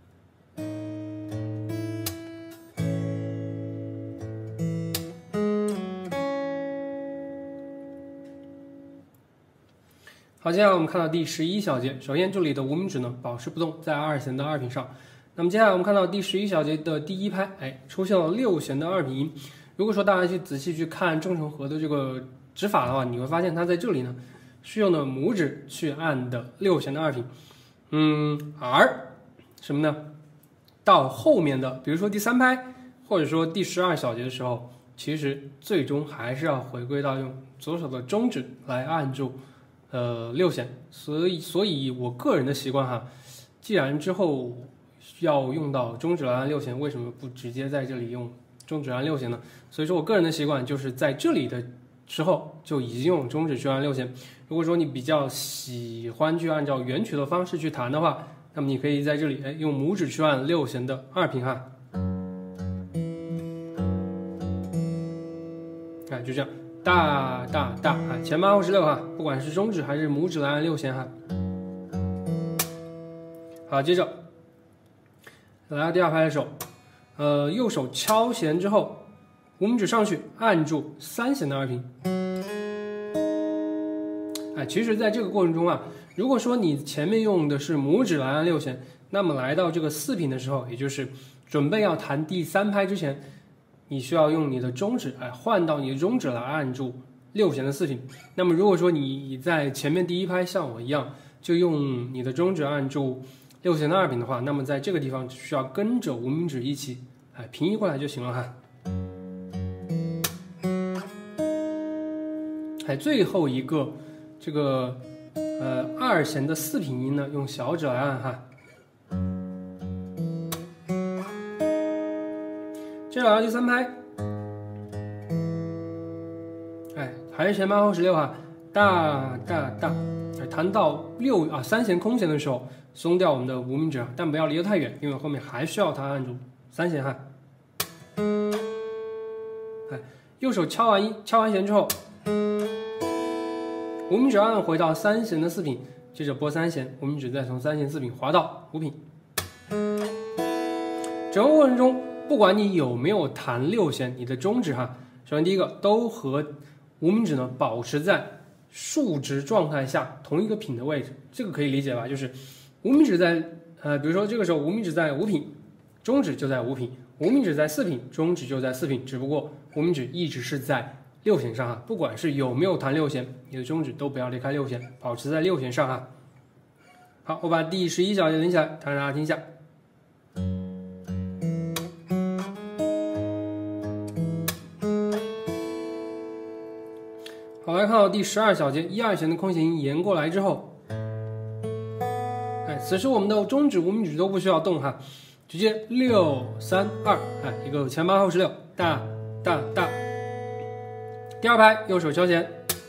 好，接下来我们看到第11小节。首先，这里的无名指呢保持不动，在2弦的2品上。那么接下来我们看到第11小节的第1拍，出现了6弦的2品音。如果说大家去仔细去看郑成和的这个指法的话，你会发现它在这里呢是用的拇指去按的6弦的2品。而什么呢？到后面的，比如说第3拍，或者说第12小节的时候，其实最终还是要回归到用左手的中指来按住。6弦，所以我个人的习惯哈，既然之后要用到中指来按6弦，为什么不直接在这里用中指按6弦呢？所以说我个人的习惯就是在这里的时候就已经用中指去按6弦。如果说你比较喜欢去按照原曲的方式去弹的话，那么你可以在这里用拇指去按6弦的2品哈。就这样。大前8后16哈，不管是中指还是拇指来按6弦哈。好，接着来到第2拍的时候，右手敲弦之后，无名指上去按住3弦的2品。其实在这个过程中啊，如果说你前面用的是拇指来按6弦，那么来到这个4品的时候，也就是准备要弹第3拍之前，你需要用你的中指换到你的中指来按住6弦的4品。那么如果说你在前面第1拍像我一样，就用你的中指按住6弦的2品的话，那么在这个地方需要跟着无名指一起平移过来就行了哈。最后一个这个2弦的4品音呢，用小指来按哈。接着来到第3拍，还是前8后16哈，大，弹到3弦空弦的时候，松掉我们的无名指，但不要离得太远，因为后面还需要它按住3弦哈。右手敲完弦之后，无名指按回到3弦的4品，接着拨3弦，无名指再从3弦4品滑到5品。整个过程中，不管你有没有弹6弦，你的中指哈，首先第一个都和无名指呢保持在竖直状态下同一个品的位置，这个可以理解吧？就是无名指在比如说这个时候无名指在5品，中指就在5品，无名指在4品，中指就在4品，只不过无名指一直是在6弦上哈。不管是有没有弹6弦，你的中指都不要离开6弦，保持在6弦上哈。 好，我把第11小节连起来，弹给大家听一下。好，来看到第12小节1、2弦的空弦音沿过来之后，此时我们的中指、无名指都不需要动哈，直接6、3、2，一个前8后16，大大大。第二拍右手敲弦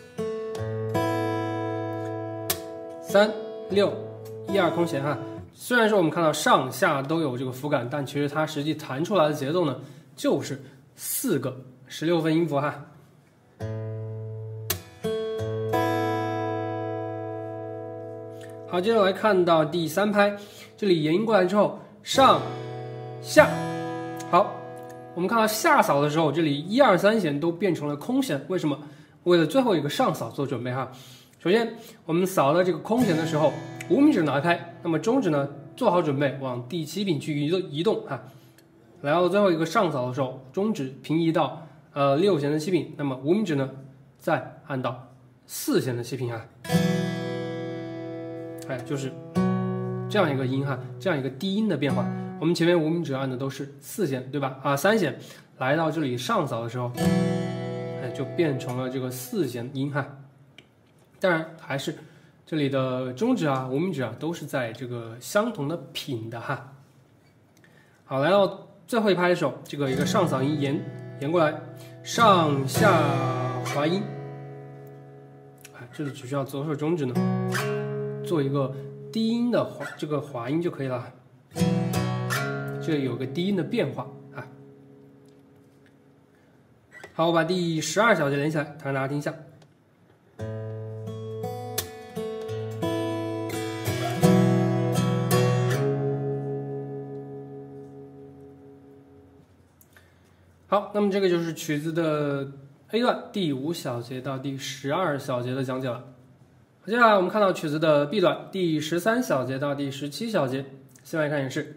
，3、6、1、2空弦哈。虽然说我们看到上下都有这个符感，但其实它实际弹出来的节奏呢，就是4个16分音符哈。好，接着来看到第3拍，这里延音过来之后，上下。好，我们看到下扫的时候，这里1、2、3弦都变成了空弦，为什么？为了最后一个上扫做准备哈。首先，我们扫到这个空弦的时候，无名指拿开，那么中指呢做好准备往第7品去移动哈。来到最后一个上扫的时候，中指平移到6弦的7品，那么无名指呢再按到4弦的7品哈。就是这样一个音哈，这样一个低音的变化。我们前面无名指按的都是4弦，对吧？3弦，来到这里上扫的时候，就变成了这个4弦音哈。当然，还是这里的中指啊、无名指啊都是在这个相同的品的哈。好，来到最后一拍的时候，这个一个上扫音延过来，上下滑音。这里只需要左手中指呢做一个低音的滑音就可以了，这有个低音的变化啊。好，我把第12小节连起来，弹给大家听一下。好，那么这个就是曲子的 A 段第5小节到第12小节的讲解了。接下来我们看到曲子的 B 段第13小节到第17小节，先来看演示。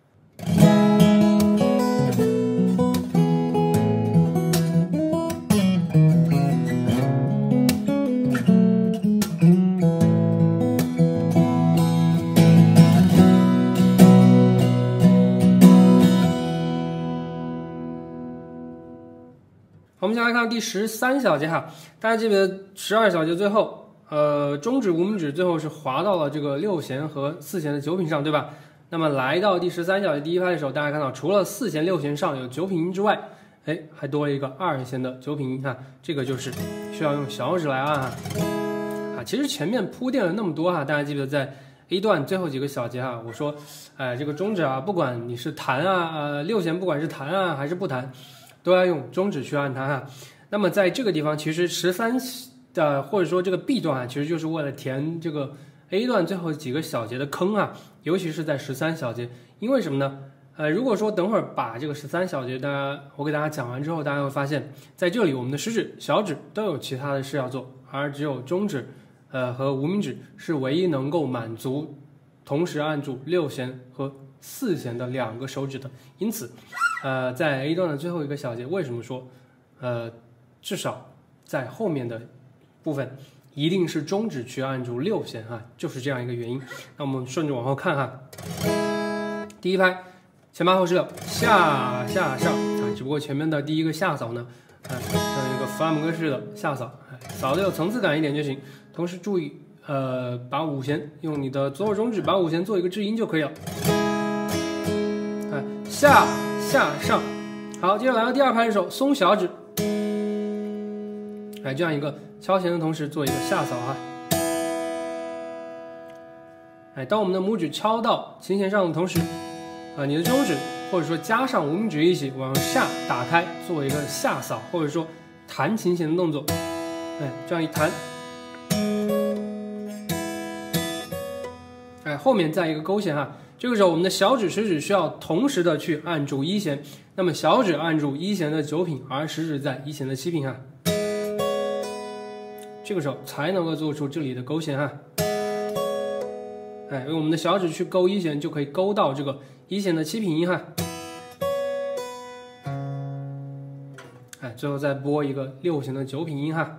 我们先来看第13小节哈，大家记得12小节最后。中指、无名指最后是滑到了这个6弦和4弦的9品上，对吧？那么来到第13小节第一拍的时候，大家看到除了4弦、6弦上有9品音之外，还多了一个2弦的9品音哈，这个就是需要用小指来按哈。其实前面铺垫了那么多哈，大家记得在 A 段最后几个小节哈，我说，这个中指啊，不管你是弹啊，6弦不管是弹啊还是不弹，都要用中指去按它哈。那么在这个地方，其实13或者说这个 B 段啊，其实就是为了填这个 A 段最后几个小节的坑啊，尤其是在13小节，因为什么呢？如果说等会儿把这个13小节我给大家讲完之后，大家会发现在这里我们的食指、小指都有其他的事要做，而只有中指和无名指是唯一能够满足同时按住6弦和4弦的2个手指的。因此，在 A 段的最后一个小节，为什么说至少在后面的部分一定是中指去按住6弦哈，就是这样一个原因。那我们顺着往后看哈，第一拍前8后16，下下上只不过前面的第一个下扫呢，像一个弗拉门戈式的下扫，扫的有层次感一点就行。同时注意，把5弦用你的左手中指把5弦做一个制音就可以了。下下上，好，接着来到第二拍的时候，松小指。这样一个敲弦的同时做一个下扫哈。当我们的拇指敲到琴弦上的同时，你的中指或者说加上无名指一起往下打开，做一个下扫或者说弹琴弦的动作。这样一弹，后面再一个勾弦哈。这个时候我们的小指、食指需要同时的去按住1弦，那么小指按住1弦的9品，而食指在1弦的7品哈。这个时候才能够做出这里的勾弦哈，用我们的小指去勾1弦，就可以勾到这个1弦的7品音哈，最后再拨一个6弦的9品音哈。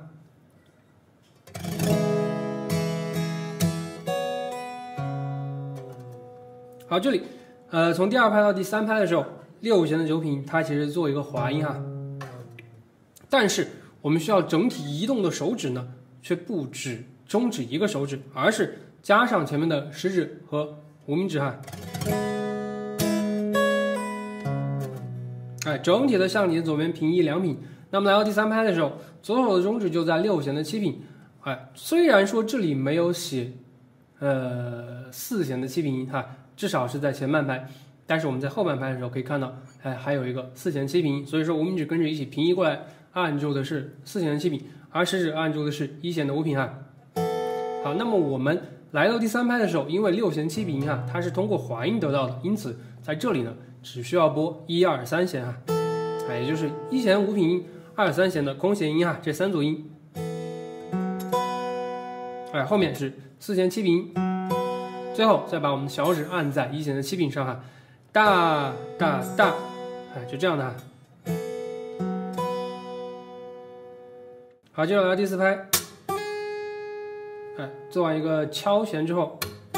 好，这里从第2拍到第3拍的时候，6弦的9品它其实做一个滑音哈，但是我们需要整体移动的手指呢，却不止中指一个手指，而是加上前面的食指和无名指哈。整体的向你的左边平移2品。那么来到第3拍的时候，左手的中指就在6弦的7品。虽然说这里没有写4弦的7品音哈，至少是在前半拍，但是我们在后半拍的时候可以看到，还有一个4弦7品音，所以说无名指跟着一起平移过来，按住的是4弦的7品，而食指按住的是1弦的5品哈。好，那么我们来到第3拍的时候，因为6弦7品音哈，它是通过滑音得到的，因此在这里呢，只需要拨1、2、3弦哈，也就是1弦5品音、2、3弦的空弦音哈，这3组音。后面是4弦7品音，最后再把我们的小指按在1弦的7品上哈，大大大，就这样的哈。好，接着来到第4拍，做完一个敲弦之后，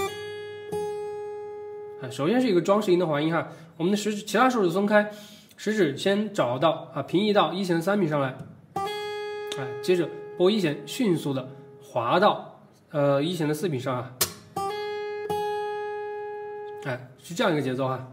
首先是一个装饰音的滑音哈，我们的食指其他手指松开，食指先找到平移到1弦的3品上来，接着拨1弦，迅速的滑到1弦的4品上是这样一个节奏哈。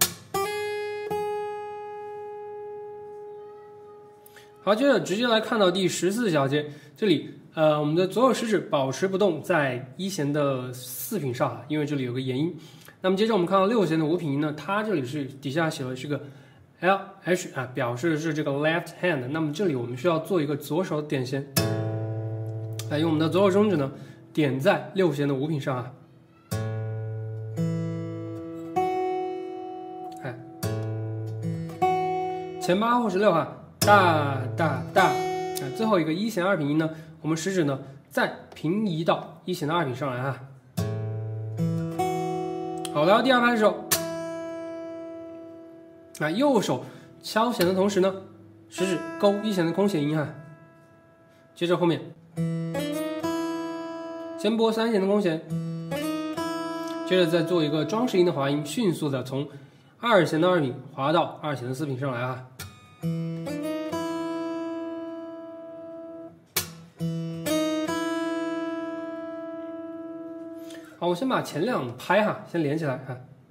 好，接着直接来看到第14小节，这里我们的左手食指保持不动在1弦的4品上因为这里有个延音。那么接着我们看到6弦的5品音呢，它这里是底下写的是个 LH 表示的是这个 left hand。那么这里我们需要做一个左手点弦，用我们的左手中指呢点在6弦的5品上前8后16大大大，最后一个1弦2品音呢，我们食指呢再平移到1弦的2品上来好，来到第2拍的时候，右手敲弦的同时呢，食指勾1弦的空弦音接着后面先拨3弦的空弦，接着再做一个装饰音的滑音，迅速的从2弦的2品滑到2弦的4品上来好，我先把前2拍先连起来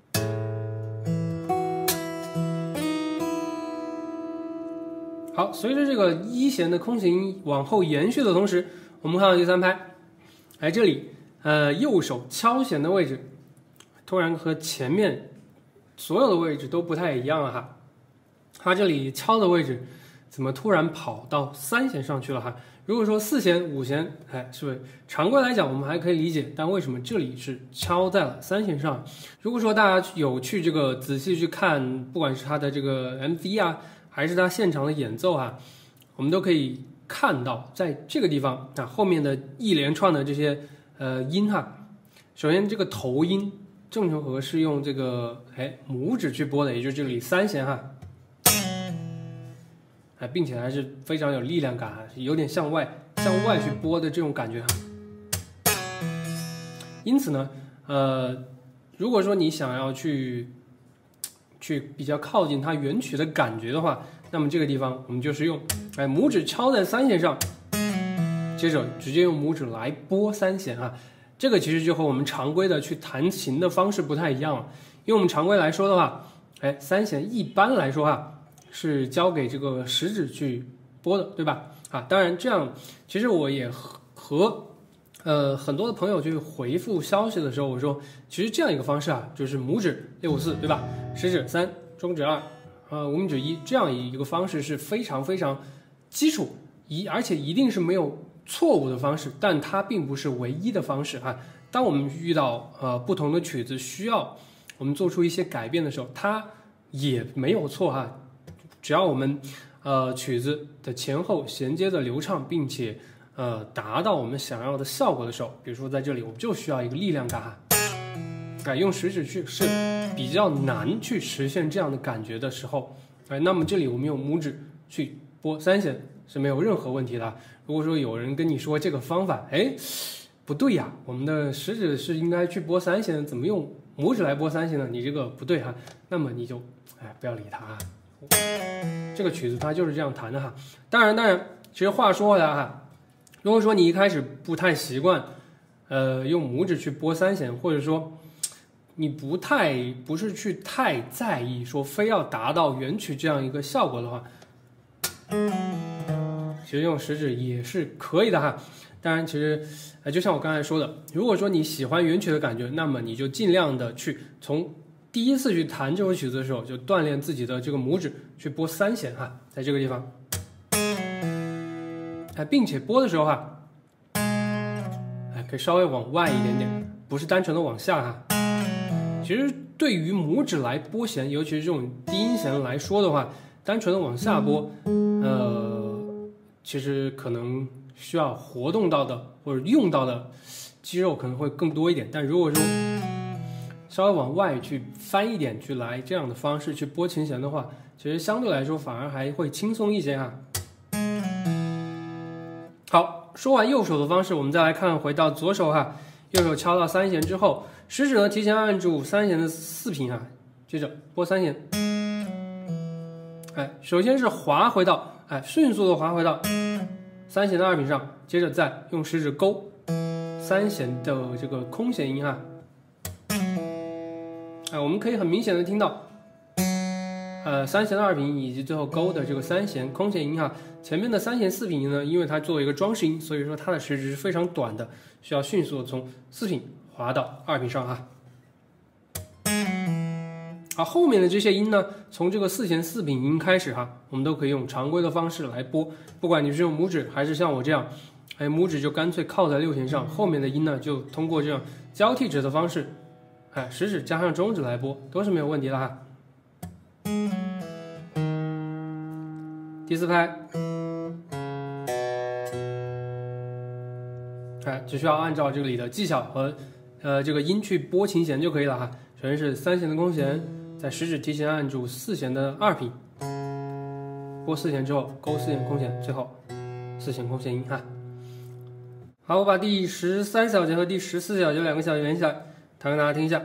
好，随着这个1弦的空弦音往后延续的同时，我们看到第3拍，这里右手敲弦的位置突然和前面所有的位置都不太一样它这里敲的位置怎么突然跑到3弦上去了如果说4弦、5弦，是不是常规来讲我们还可以理解，但为什么这里是敲在了3弦上？如果说大家有去这个仔细去看，不管是他的这个 MV 还是他现场的演奏我们都可以看到，在这个地方后面的一连串的这些音首先这个头音郑成和是用这个拇指去拨的，也就是这里3弦并且还是非常有力量感有点向外去拨的这种感觉因此呢如果说你想要去比较靠近它原曲的感觉的话，那么这个地方我们就是用拇指敲在3弦上，接着直接用拇指来拨3弦这个其实就和我们常规的去弹琴的方式不太一样了。因为我们常规来说的话3弦一般来说是交给这个食指去拨的，对吧？当然这样其实我也和很多的朋友去回复消息的时候，我说其实这样一个方式就是拇指6、5、4，对吧？食指3，中指2，无名指1，这样一个方式是非常非常基础而且一定是没有错误的方式，但它并不是唯一的方式当我们遇到不同的曲子需要我们做出一些改变的时候，它也没有错只要我们曲子的前后衔接的流畅，并且达到我们想要的效果的时候，比如说在这里我们就需要一个力量感用食指去是比较难去实现这样的感觉的时候那么这里我们用拇指去拨3弦是没有任何问题的。如果说有人跟你说这个方法不对我们的食指是应该去拨3弦，怎么用拇指来拨三弦呢，你这个不对哈，那么你就不要理它啊。这个曲子它就是这样弹的哈。当然，其实话说回来哈，如果说你一开始不太习惯，用拇指去拨三弦，或者说你不是去太在意说非要达到原曲这样一个效果的话，其实用食指也是可以的哈。当然，其实就像我刚才说的，如果说你喜欢原曲的感觉，那么你就尽量的去从第一次去弹这首曲子的时候，就锻炼自己的这个拇指去拨三弦哈，在这个地方，并且拨的时候哈，可以稍微往外一点点，不是单纯的往下哈。其实对于拇指来拨弦，尤其是这种低音弦来说的话，单纯的往下拨，其实可能需要活动到的或者用到的肌肉可能会更多一点。但如果说稍微往外去翻一点去来这样的方式去拨琴弦的话，其实相对来说反而还会轻松一些哈。好，说完右手的方式，我们再来看回到左手哈。右手敲到三弦之后，食指呢提前按住三弦的4品哈，接着拨三弦。首先是滑回到迅速的滑回到三弦的2品上，接着再用食指勾三弦的这个空弦音哈。我们可以很明显的听到，三弦的2品以及最后勾的这个三弦空弦音哈。前面的三弦4品音呢，因为它作为一个装饰音，所以说它的食指是非常短的，需要迅速的从4品滑到2品上哈。好，后面的这些音呢，从这个4弦4品音开始哈，我们都可以用常规的方式来拨，不管你是用拇指还是像我这样，拇指就干脆靠在6弦上，后面的音呢就通过这样交替指的方式，食指加上中指来拨，都是没有问题的哈。第4拍，只需要按照这里的技巧和这个音去拨琴弦就可以了哈。首先是3弦的空弦，在食指提前按住4弦的2品，拨4弦之后勾4弦空弦，最后4弦空弦音哈。好，我把第13小节和第14小节2个小节连起来，弹给大家听一下。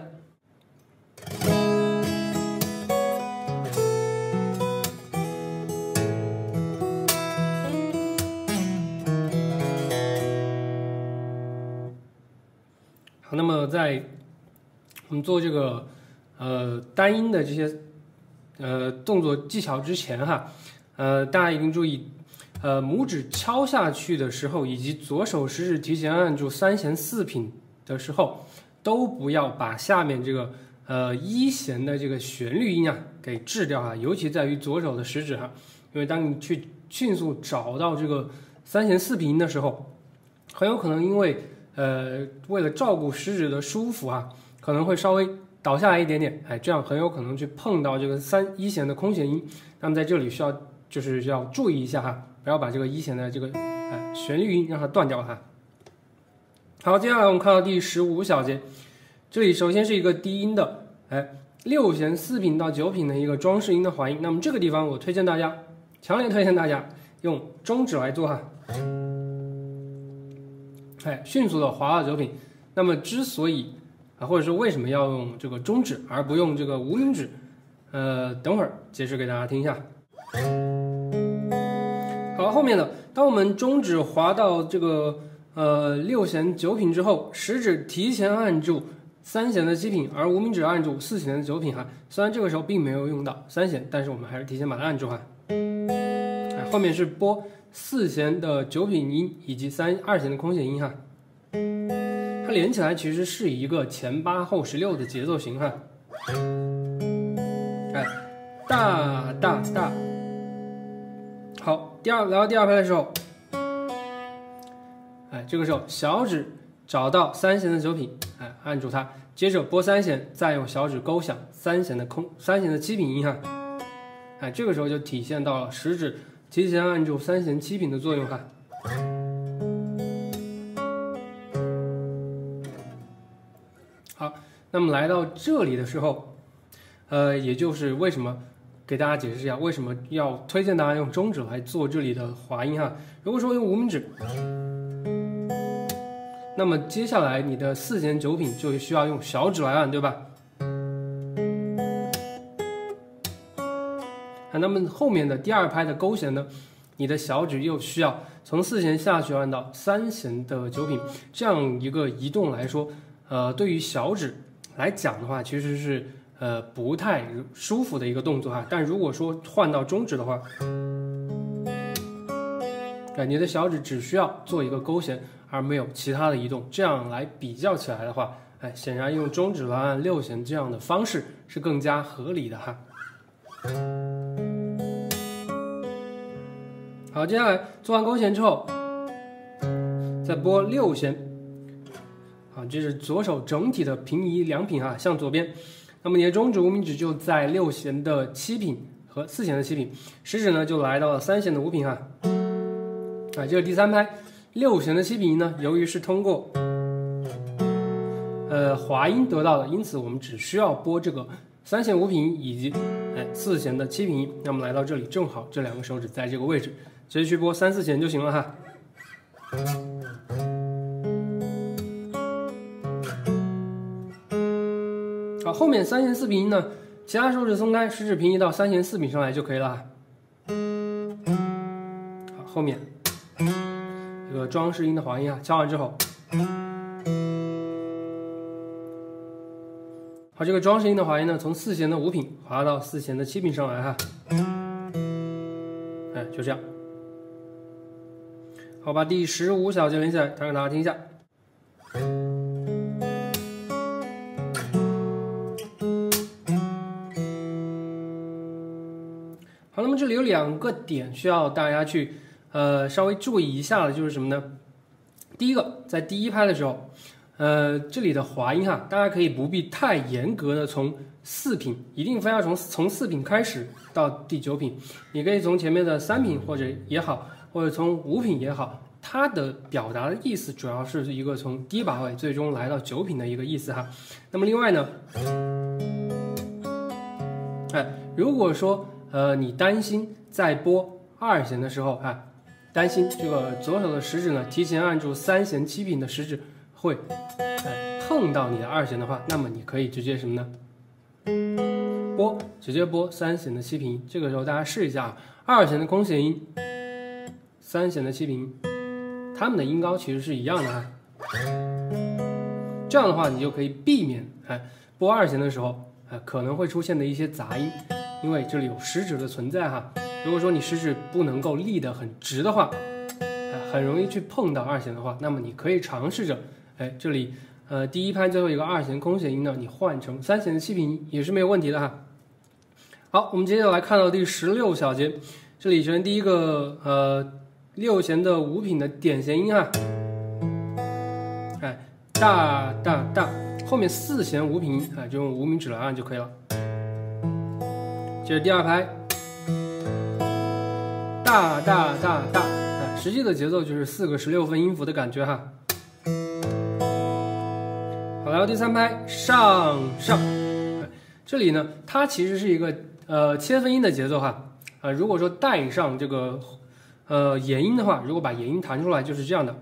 好，那么在我们做这个单音的这些动作技巧之前哈，大家一定注意，拇指敲下去的时候，以及左手食指提前按住3弦4品的时候，都不要把下面这个1弦的这个旋律音给制掉哈，尤其在于左手的食指哈，因为当你去迅速找到这个3弦4品音的时候，很有可能因为为了照顾食指的舒服可能会稍微倒下来一点点，这样很有可能去碰到这个1弦的空弦音。那么在这里就是要注意一下哈，不要把这个1弦的这个旋律音让它断掉哈。好，接下来我们看到第15小节，这里首先是一个低音的6弦4品到9品的一个装饰音的滑音。那么这个地方我推荐大家，强烈推荐大家用中指来做哈。迅速的滑到9品。那么之所以或者说为什么要用这个中指而不用这个无名指，等会儿解释给大家听一下。好，后面的当我们中指滑到这个6弦9品之后，食指提前按住3弦的7品，而无名指按住4弦的9品哈。虽然这个时候并没有用到3弦，但是我们还是提前把它按住哈。后面是拨4弦的9品音以及2弦的空弦音哈，它连起来其实是一个前8后16的节奏型哈。大大大。好，来到第2拍的时候，这个时候小指找到3弦的9品，按住它，接着拨3弦，再用小指勾响3弦的7品音哈。这个时候就体现到了食指提前按住3弦7品的作用哈。好，那么来到这里的时候，也就是为什么给大家解释一下为什么要推荐大家用中指来做这里的滑音哈。如果说用无名指，那么接下来你的4弦9品就需要用小指来按，对吧？ 那么后面的第2拍的勾弦呢，你的小指又需要从4弦下去按到3弦的9品，这样一个移动来说，对于小指来讲的话，其实是不太舒服的一个动作哈。但如果说换到中指的话，你的小指只需要做一个勾弦，而没有其他的移动，这样来比较起来的话，显然用中指来按6弦这样的方式是更加合理的哈。好，接下来做完勾弦之后，再拨6弦。好，这是左手整体的平移2品哈，向左边。那么你的中指、无名指就在6弦的7品和4弦的7品，食指呢就来到了3弦的5品哈。这是第3拍6弦的7品音呢，由于是通过滑音得到的，因此我们只需要拨这个3弦5品音以及4弦的7品音。那么来到这里，正好这2个手指在这个位置，直接去拨3、4弦就行了哈。好，后面3弦4品音呢，其他手指松开，食指平移到3弦4品上来就可以了。好，后面这个装饰音的滑音啊，敲完之后，好，这个装饰音的滑音呢，从4弦的5品滑到4弦的7品上来哈。就这样。好，把第15小节连起来，弹给大家听一下。好，那么这里有2个点需要大家去稍微注意一下的，就是什么呢？第一个，在第1拍的时候，这里的滑音哈，大家可以不必太严格的从4品，一定非要从4品开始到第9品，你可以从前面的3品或者也好，或者从5品也好，它的表达的意思主要是一个从低把位最终来到9品的一个意思哈。那么另外呢，如果说你担心在拨2弦的时候担心这个左手的食指呢提前按住3弦7品的食指会碰到你的2弦的话，那么你可以直接什么呢？直接拨3弦的7品音。这个时候大家试一下2弦的空弦音、3弦的7品音，它们的音高其实是一样的哈。这样的话，你就可以避免拨2弦的时候可能会出现的一些杂音，因为这里有食指的存在哈。如果说你食指不能够立得很直的话，很容易去碰到2弦的话，那么你可以尝试着这里第1拍最后一个2弦空弦音呢，你换成3弦的7品音也是没有问题的哈。好，我们接下来看到第16小节，这里首先第一个6弦的5品的点弦音哈，大大大，后面4弦5品音就用无名指来按就可以了。接着第2拍，大大大大，实际的节奏就是4个16分音符的感觉哈。好，来到第3拍，上上，这里呢，它其实是一个切分音的节奏哈。如果说带上这个延音的话，如果把延音弹出来就是这样的，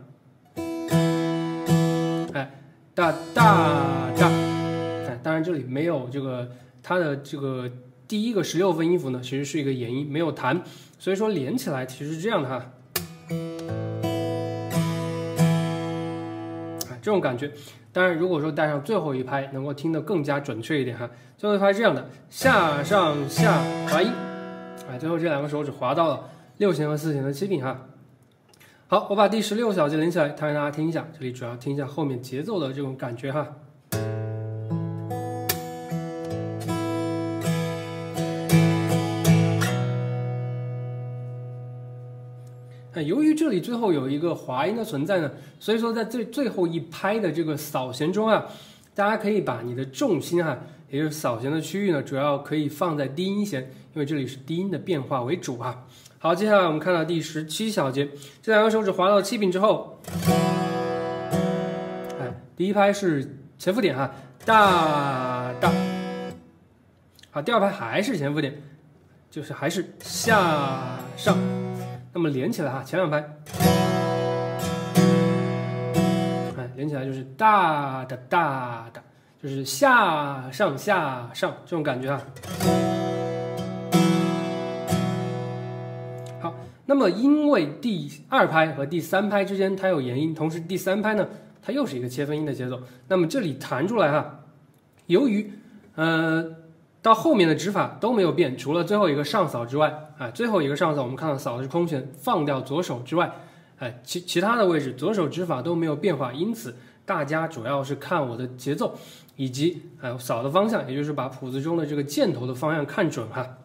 大大大，当然这里没有这个它的这个第一个16分音符呢，其实是一个延音，没有弹，所以说连起来其实是这样的哈。这种感觉。当然，如果说带上最后一拍，能够听得更加准确一点哈。最后一拍这样的下上下滑音，最后这2个手指滑到了6弦和4弦的7品哈。好，我把第16小节连起来，弹给大家听一下。这里主要听一下后面节奏的这种感觉哈。由于这里最后有一个滑音的存在呢，所以说在最后一拍的这个扫弦中大家可以把你的重心也就是扫弦的区域呢，主要可以放在低音弦，因为这里是低音的变化为主好，接下来我们看到第17小节，这2个手指滑到7品之后，第1拍是前附点大大，好，第2拍还是前附点，就是还是下上。那么连起来前2拍，连起来就是大的大的，就是下上下上这种感觉那么因为第2拍和第3拍之间它有延音，同时第3拍呢它又是一个切分音的节奏，那么这里弹出来哈，由于到后面的指法都没有变，除了最后一个上扫之外，最后一个上扫我们看到扫的是空弦，放掉左手之外，其他的位置左手指法都没有变化，因此大家主要是看我的节奏以及扫的方向，也就是把谱子中的这个箭头的方向看准哈。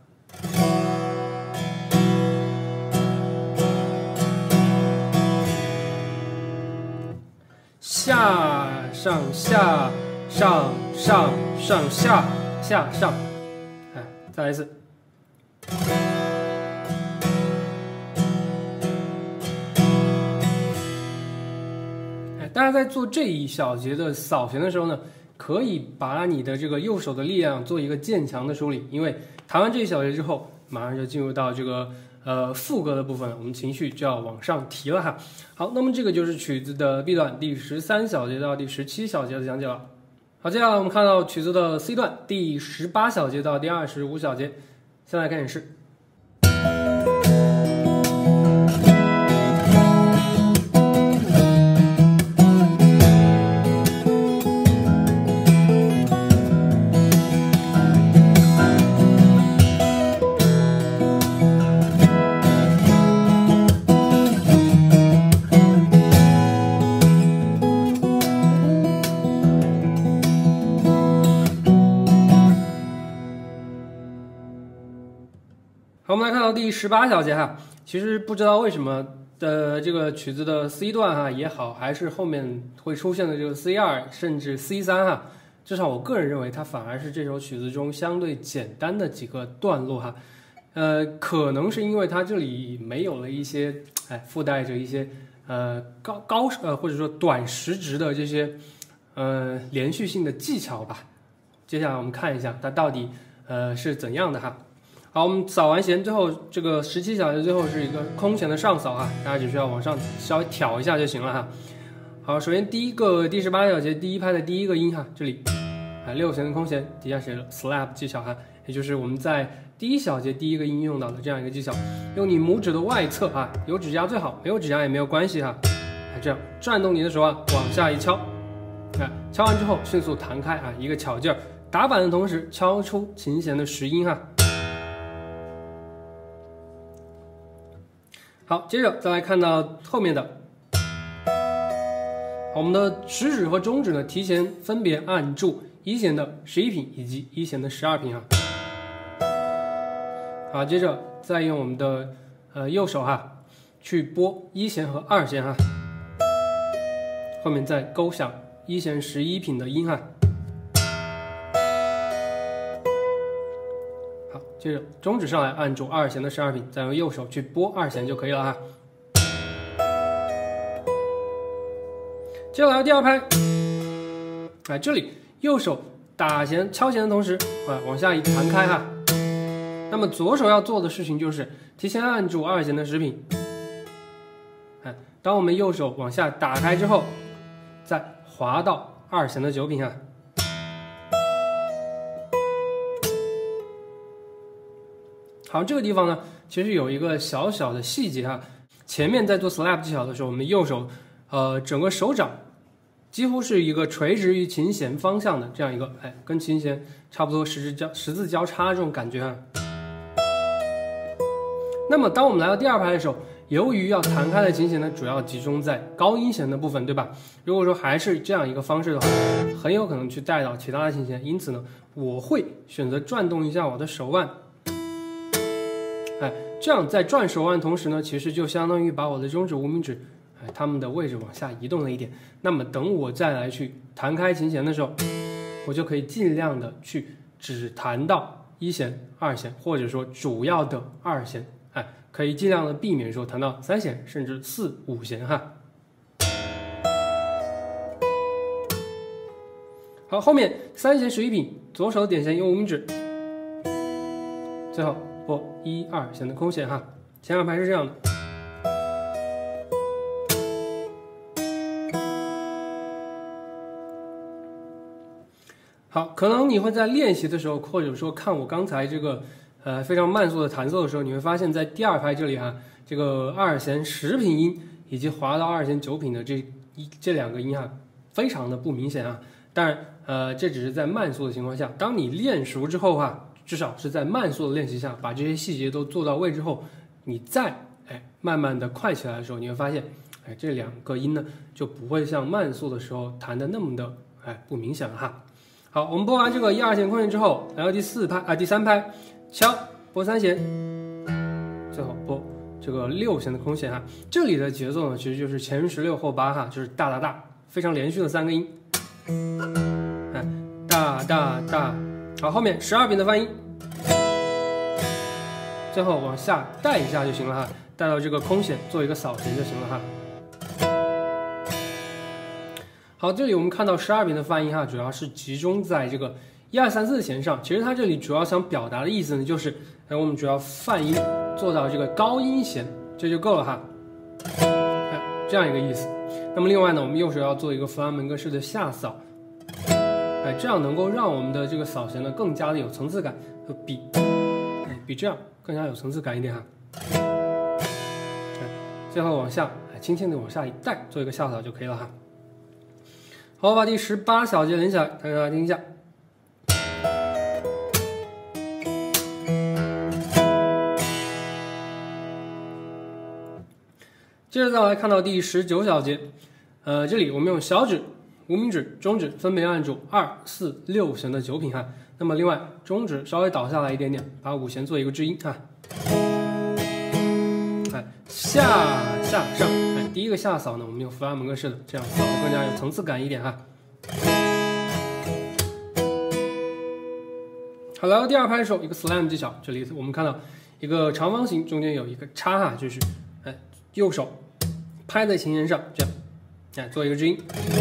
下上下上上上下下上，再来一次。大家在做这一小节的扫弦的时候呢，可以把你的这个右手的力量做一个渐强的梳理，因为弹完这一小节之后，马上就进入到这个副歌的部分，我们情绪就要往上提了哈。好，那么这个就是曲子的 B 段第13小节到第17小节的讲解了。好，接下来我们看到曲子的 C 段第18小节到第25小节，现在开始试。好，我们来看到第18小节哈，其实不知道为什么的这个曲子的 C 段哈也好，还是后面会出现的这个 C2 甚至 C3 哈，至少我个人认为它反而是这首曲子中相对简单的几个段落哈。可能是因为它这里没有了一些附带着一些或者说短时值的这些连续性的技巧吧。接下来我们看一下它到底是怎样的哈。好，我们扫完弦之后，这个17小节最后是一个空弦的上扫哈，大家只需要往上稍微挑一下就行了哈。好，首先第18小节第1拍的第1个音哈，这里6弦的空弦底下写了 slap 技巧哈，也就是我们在第1小节第1个音用到的这样一个技巧，用你拇指的外侧啊，有指甲最好，没有指甲也没有关系哈，这样转动你的手腕往下一敲，敲完之后迅速弹开一个巧劲儿，打板的同时敲出琴弦的10音哈。好，接着再来看到后面的，我们的食指和中指呢，提前分别按住1弦的11品以及1弦的12品哈。好，接着再用我们的右手哈，去拨1弦和2弦哈，后面再勾响1弦11品的音哈。好，接着中指上来按住2弦的12品，再用右手去拨2弦就可以了哈。接下来第2拍，这里右手打弦敲弦的同时，往下一弹开哈。那么左手要做的事情就是提前按住2弦的10品，当我们右手往下打开之后，再滑到2弦的9品哈。好，这个地方呢，其实有一个小小的细节哈。前面在做 slap 技巧的时候，我们右手整个手掌几乎是一个垂直于琴弦方向的这样一个，跟琴弦差不多十字交叉这种感觉哈。那么当我们来到第2拍的时候，由于要弹开的琴弦呢，主要集中在高音弦的部分，对吧？如果说还是这样一个方式的话，很有可能去带到其他的琴弦，因此呢，我会选择转动一下我的手腕。这样在转手腕同时呢，其实就相当于把我的中指、无名指，它们的位置往下移动了一点。那么等我再来去弹开琴弦的时候，我就可以尽量的去只弹到1弦、2弦，或者说主要的2弦，可以尽量的避免说弹到3弦甚至4、5弦哈。好，后面3弦11品，左手点弦用无名指，最后拨1、2弦的空弦哈。前2拍是这样的。好，可能你会在练习的时候，或者说看我刚才这个非常慢速的弹奏的时候，你会发现在第2拍这里哈， 这个2弦10品音以及滑到2弦9品的这两个音哈，非常的不明显啊。当然，这只是在慢速的情况下，当你练熟之后哈，至少是在慢速的练习下，把这些细节都做到位之后，你再慢慢的快起来的时候，你会发现，这两个音呢就不会像慢速的时候弹的那么的不明显了哈。好，我们拨完这个1、2弦空弦之后，来到第3拍，敲拨3弦，最后拨这个6弦的空弦哈。这里的节奏呢，其实就是前16后8哈，就是大大大，非常连续的3个音。大大大，好，后面12品的泛音，最后往下带一下就行了哈，带到这个空弦做一个扫弦就行了哈。好，这里我们看到12品的泛音哈，主要是集中在这个1、2、3、4弦上。其实它这里主要想表达的意思呢，就是我们主要泛音做到这个高音弦，这就够了哈。这样一个意思。那么另外呢，我们右手要做一个弗拉门戈式的下扫，这样能够让我们的这个扫弦呢更加的有层次感，比这样更加有层次感一点哈。最后往下，轻轻的往下一带，做一个下扫就可以了哈。好，我把第18小节连起来，大家听一下。接着再来看到第19小节，这里我们用小指、无名指、中指分别按住2、4、6弦的9品哈。那么另外中指稍微倒下来一点点，把5弦做一个支音哈。下上，第一个下扫呢，我们用弗拉门戈式的，这样扫的更加有层次感一点哈。好，来到第2拍的时候，一个 slam 技巧，这里我们看到一个长方形，中间有一个叉哈，就是右手拍在琴弦上，这样做一个支音。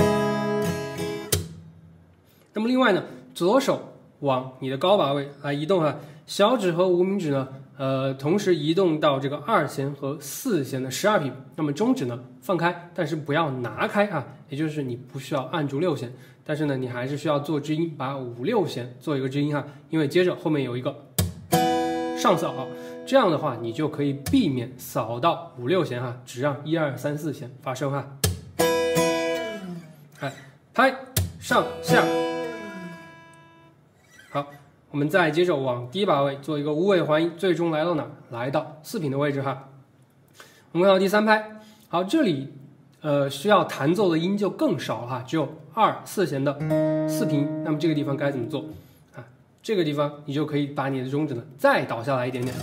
那么另外呢，左手往你的高把位来移动哈，小指和无名指呢，同时移动到这个2弦和4弦的12品。那么中指呢放开，但是不要拿开啊，也就是你不需要按住6弦，但是呢你还是需要做支音，把5、6弦做一个支音哈，因为接着后面有一个上扫。这样的话，你就可以避免扫到5、6弦哈，只让1、2、3、4弦发声哈。拍上下，好，我们再接着往低把位做一个无尾还音，最终来到哪？来到4品的位置哈。我们看到第3拍，好，这里需要弹奏的音就更少了哈，只有2、4弦的4品。那么这个地方该怎么做啊？这个地方你就可以把你的中指呢再倒下来一点点。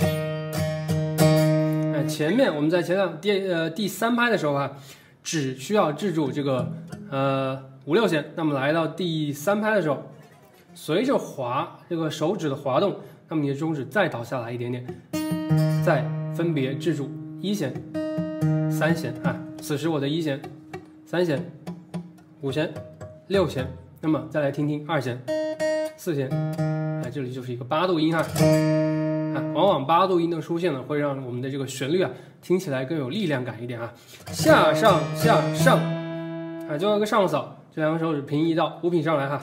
前面我们在前两第3拍的时候啊，只需要制住这个5、6弦，那么来到第3拍的时候，随着这个手指的滑动，那么你的中指再倒下来一点点，再分别制住1弦、3弦啊，此时我的1弦、3弦、5弦、6弦，那么再来听听2弦、4弦，这里就是一个8度音哈。往往8度音的出现呢，会让我们的这个旋律听起来更有力量感一点啊。下上下上，最后一个上扫，这2个手指平移到5品上来哈。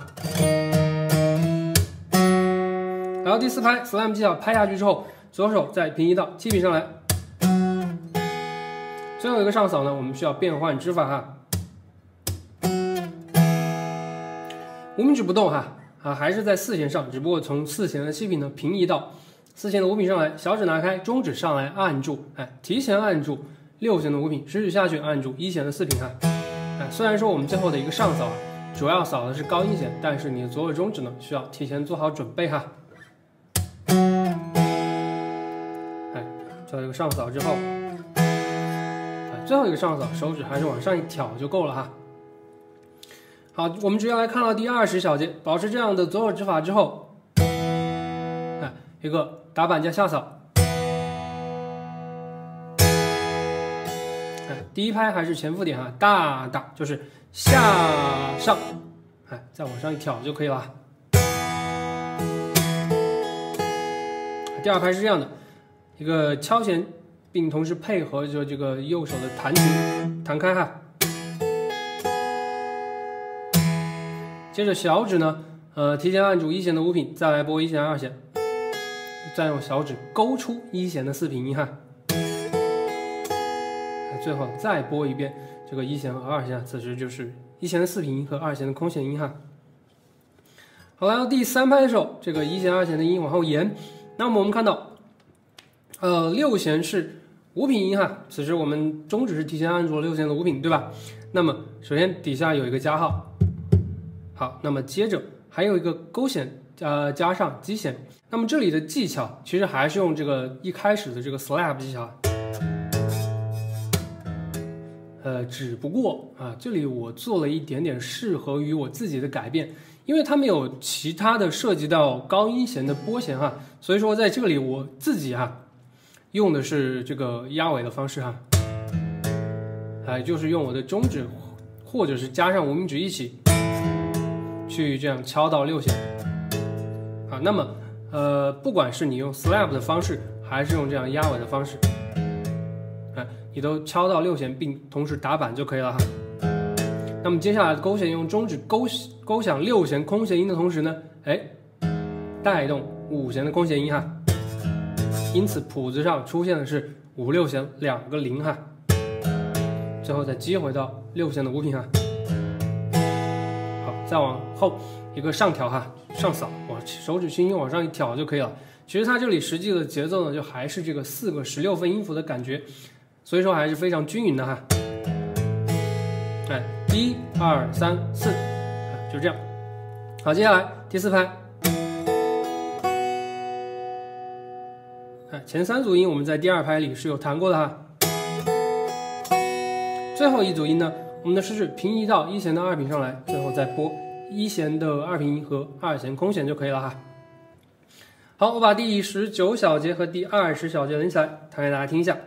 然后第4拍 slam 技巧，拍下去之后，左手再平移到7品上来。最后一个上扫呢，我们需要变换指法哈。无名指不动哈，还是在4弦上，只不过从4弦的7品呢平移到4弦的5品上来，小指拿开，中指上来按住，提前按住6弦的5品，食指下去按住1弦的4品哈。虽然说我们最后的一个上扫主要扫的是高音弦，但是你的左手中指呢需要提前做好准备哈。最后一个上扫之后，最后一个上扫手指还是往上一挑就够了哈。好，我们直接来看到第20小节，保持这样的左手指法之后，一个打板加下扫。第1拍还是前附点哈，大大就是下上，再往上一挑就可以了。第2拍是这样的，一个敲弦，并同时配合着这个右手的弹琴弹开哈。接着小指呢，提前按住1弦的5品，再来拨1弦、2弦，再用小指勾出1弦的4品音哈。 最后再拨一遍这个1弦和2弦，此时就是1弦的4平音和2弦的空弦音哈。好，来到第3拍的时候，这个1弦、2弦的音往后延，那么我们看到，6弦是5品音哈，此时我们中指是提前按住了6弦的5品，对吧？那么首先底下有一个加号，好，那么接着还有一个勾弦，加上基弦。那么这里的技巧其实还是用这个一开始的这个 slap 技巧，只不过这里我做了一点点适合于我自己的改变，因为它没有其他的涉及到高音弦的拨弦哈，所以说在这里我自己用的是这个压尾的方式哈，就是用我的中指或者是加上无名指一起去这样敲到6弦。好，那么不管是你用 slap 的方式，还是用这样压尾的方式，你都敲到6弦，并同时打板就可以了哈。那么接下来勾弦用中指勾响6弦空弦音的同时呢，带动5弦的空弦音哈。因此谱子上出现的是5、6弦2个0哈，最后再接回到6弦的5品哈。好，再往后一个上挑哈，上扫，手指轻轻往上一挑就可以了。其实它这里实际的节奏呢，就还是这个4个16分音符的感觉，所以说还是非常均匀的哈。1、2、3、4，就这样。好，接下来第4拍。前3组音我们在第2拍里是有弹过的哈。最后一组音呢，我们的食指平移到1弦的2品上来，最后再拨1弦的2平音和2弦空弦就可以了哈。好，我把第19小节和第20小节连起来弹给大家听一下。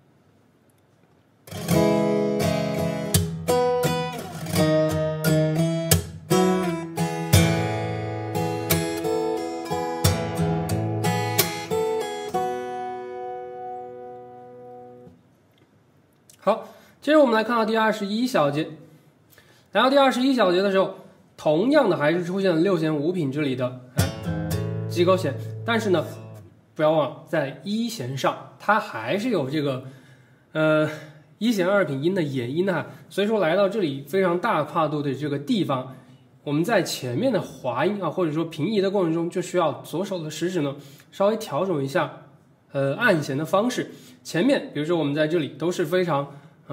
好，接着我们来看到第21小节。来到第21小节的时候，同样的还是出现了6弦5品这里的基勾弦，但是呢，不要忘了在1弦上，它还是有这个1弦2品音的延音哈，所以说来到这里非常大跨度的这个地方，我们在前面的滑音或者说平移的过程中，就需要左手的食指呢稍微调整一下按弦的方式。前面比如说我们在这里都是非常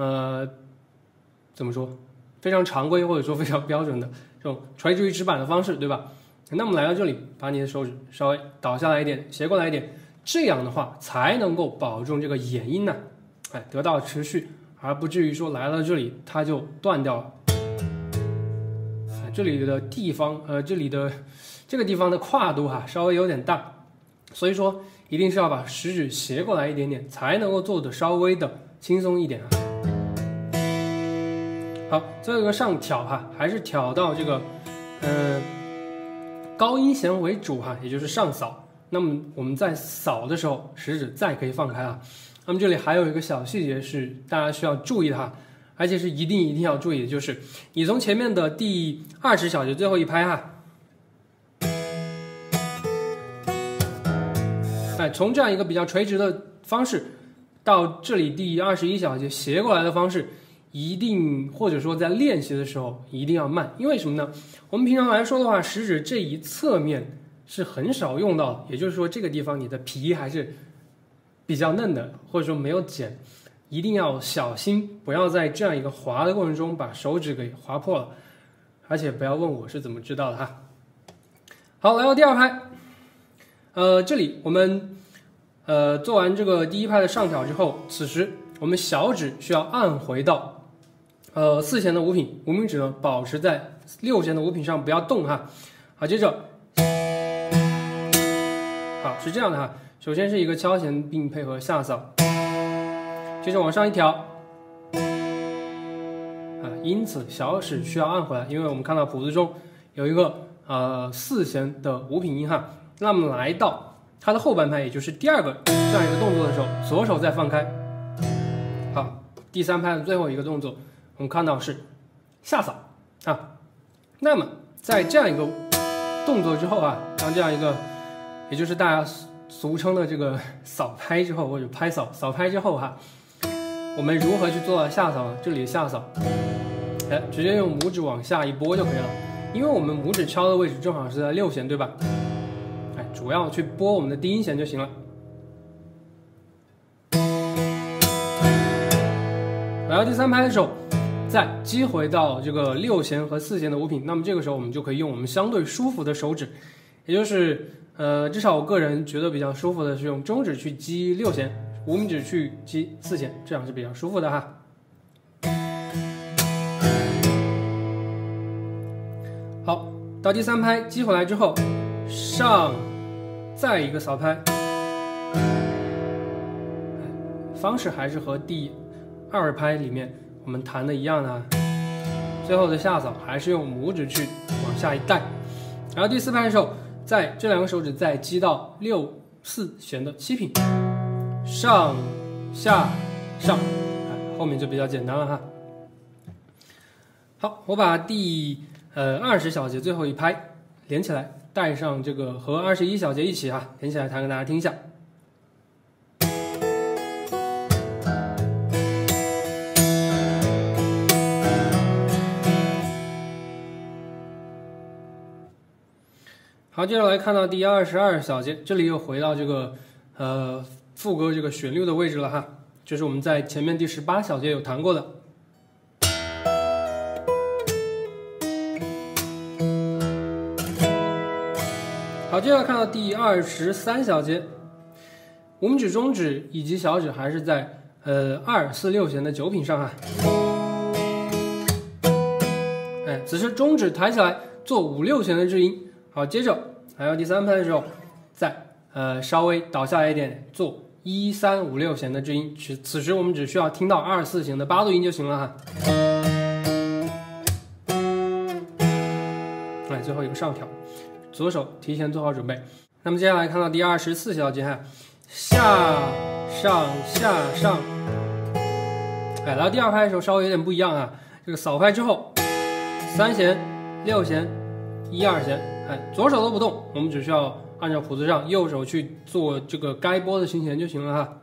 怎么说，非常常规或者说非常标准的这种垂直于指板的方式，对吧？那么来到这里，把你的手指稍微倒下来一点，斜过来一点，这样的话才能够保证这个延音呢，得到持续，而不至于说来到这里它就断掉了。这里的地方，这个地方的跨度稍微有点大，所以说一定是要把食指斜过来一点点，才能够做的稍微的轻松一点好，最后一个上挑还是挑到这个高音弦为主也就是上扫。那么我们在扫的时候，食指再可以放开那么这里还有一个小细节是大家需要注意的而且是一定要注意的，就是你从前面的第20小节最后一拍从这样一个比较垂直的方式到这里第21小节斜过来的方式，一定或者说在练习的时候一定要慢。因为什么呢？我们平常来说的话，食指这一侧面是很少用到的，也就是说这个地方你的皮还是比较嫩的，或者说没有剪，一定要小心，不要在这样一个滑的过程中把手指给划破了，而且不要问我是怎么知道的好，来到第2拍，这里我们做完这个第1拍的上挑之后，此时我们小指需要按回到4弦的5品，无名指呢保持在6弦的5品上，不要动好，接着好是这样的首先是一个敲弦并配合下扫，接着往上一挑因此小指需要按回来，因为我们看到谱子中有一个4弦的5品音那么来到它的后半拍，也就是第2个这样一个动作的时候，左手再放开。好，第3拍的最后一个动作，我们看到是下扫那么在这样一个动作之后当这样一个，也就是大家俗称的这个扫拍之后，或者拍扫拍之后我们如何去做到下扫呢？这里的下扫，哎，直接用拇指往下一拨就可以了，因为我们拇指敲的位置正好是在6弦，对吧？哎，主要去拨我们的低音弦就行了。来到第3拍的时候，再击回到这个6弦和4弦的五品，那么这个时候我们就可以用我们相对舒服的手指，也就是至少我个人觉得比较舒服的是用中指去击6弦，5名指去击4弦，这样是比较舒服的哈。好，到第3拍击回来之后，上，再一个扫拍，方式还是和第2拍里面我们弹的一样的啊。最后的下扫还是用拇指去往下一带，然后第4拍的时候，在这2个手指再击到6、4弦的7品，上下上，后面就比较简单了哈。好，我把第20小节最后一拍连起来，带上这个和21小节一起哈，连起来弹给大家听一下。好，接着来看到第22小节，这里又回到这个副歌这个旋律的位置了哈，就是我们在前面第18小节有弹过的。好，接着来看到第23小节，无名指、中指以及小指还是在2、4、6弦的9品上哈。哎，此时中指抬起来做5、6弦的制音。好，接着来到第3拍的时候，再稍微倒下来一点，做1、3、5、6弦的制音。此时我们只需要听到2、4弦的8度音就行了哈。来，最后一个上挑，左手提前做好准备。那么接下来看到第24小节哈，下上下上。哎，来到第2拍的时候稍微有点不一样啊，这个扫拍之后，3弦、6弦、1、2弦。哎，左手都不动，我们只需要按照谱子上右手去做这个该拨的琴弦就行了哈。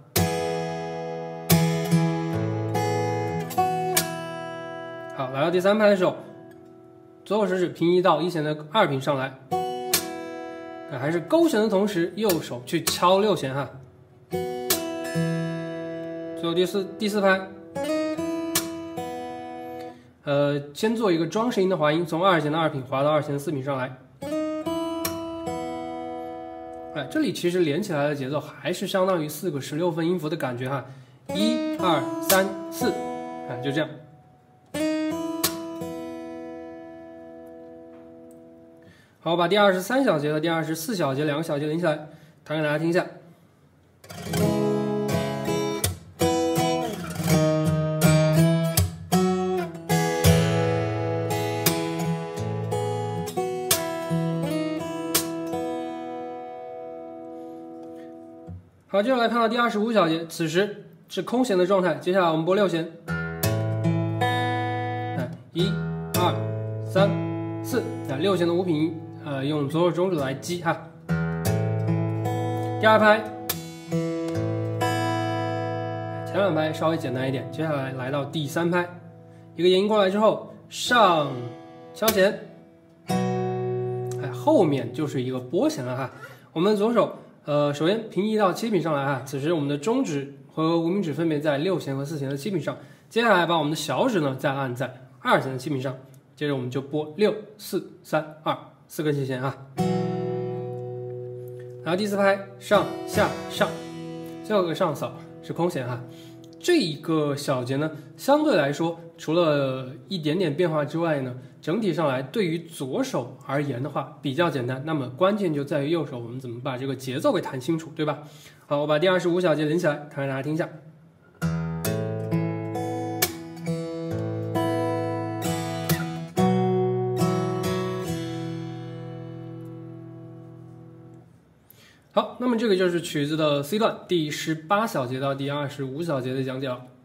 好，来到第3拍的时候，左手食指平移到1弦的2品上来，还是勾弦的同时，右手去敲6弦哈。最后第四拍，先做一个装饰音的滑音，从2弦的2品滑到2弦的4品上来。哎，这里其实连起来的节奏还是相当于4个16分音符的感觉哈，1、2、3、4，哎，就这样。好，我把第23小节和第24小节2个小节连起来，弹给大家听一下。好，接着来看到第25小节，此时是空弦的状态。接下来我们拨6弦，1、2、3、4，啊，6弦的5品音，用左手中指来击哈。第2拍，前2拍稍微简单一点。接下来来到第3拍，一个延音过来之后，上敲弦，哎，后面就是一个拨弦了哈。我们左手。首先平移到7品上来哈，此时我们的中指和无名指分别在6弦和4弦的7品上，接下来把我们的小指呢再按在2弦的7品上，接着我们就拨6、4、3、2，四根琴弦哈。然后第4拍上下上，最后一个上扫是空弦哈。这一个小节呢，相对来说除了一点点变化之外呢，整体上来对于左手而言的话比较简单，那么关键就在于右手我们怎么把这个节奏给弹清楚，对吧？好，我把第25小节连起来弹给大家听一下。好，那么这个就是曲子的 C 段第18小节到第25小节的讲解了。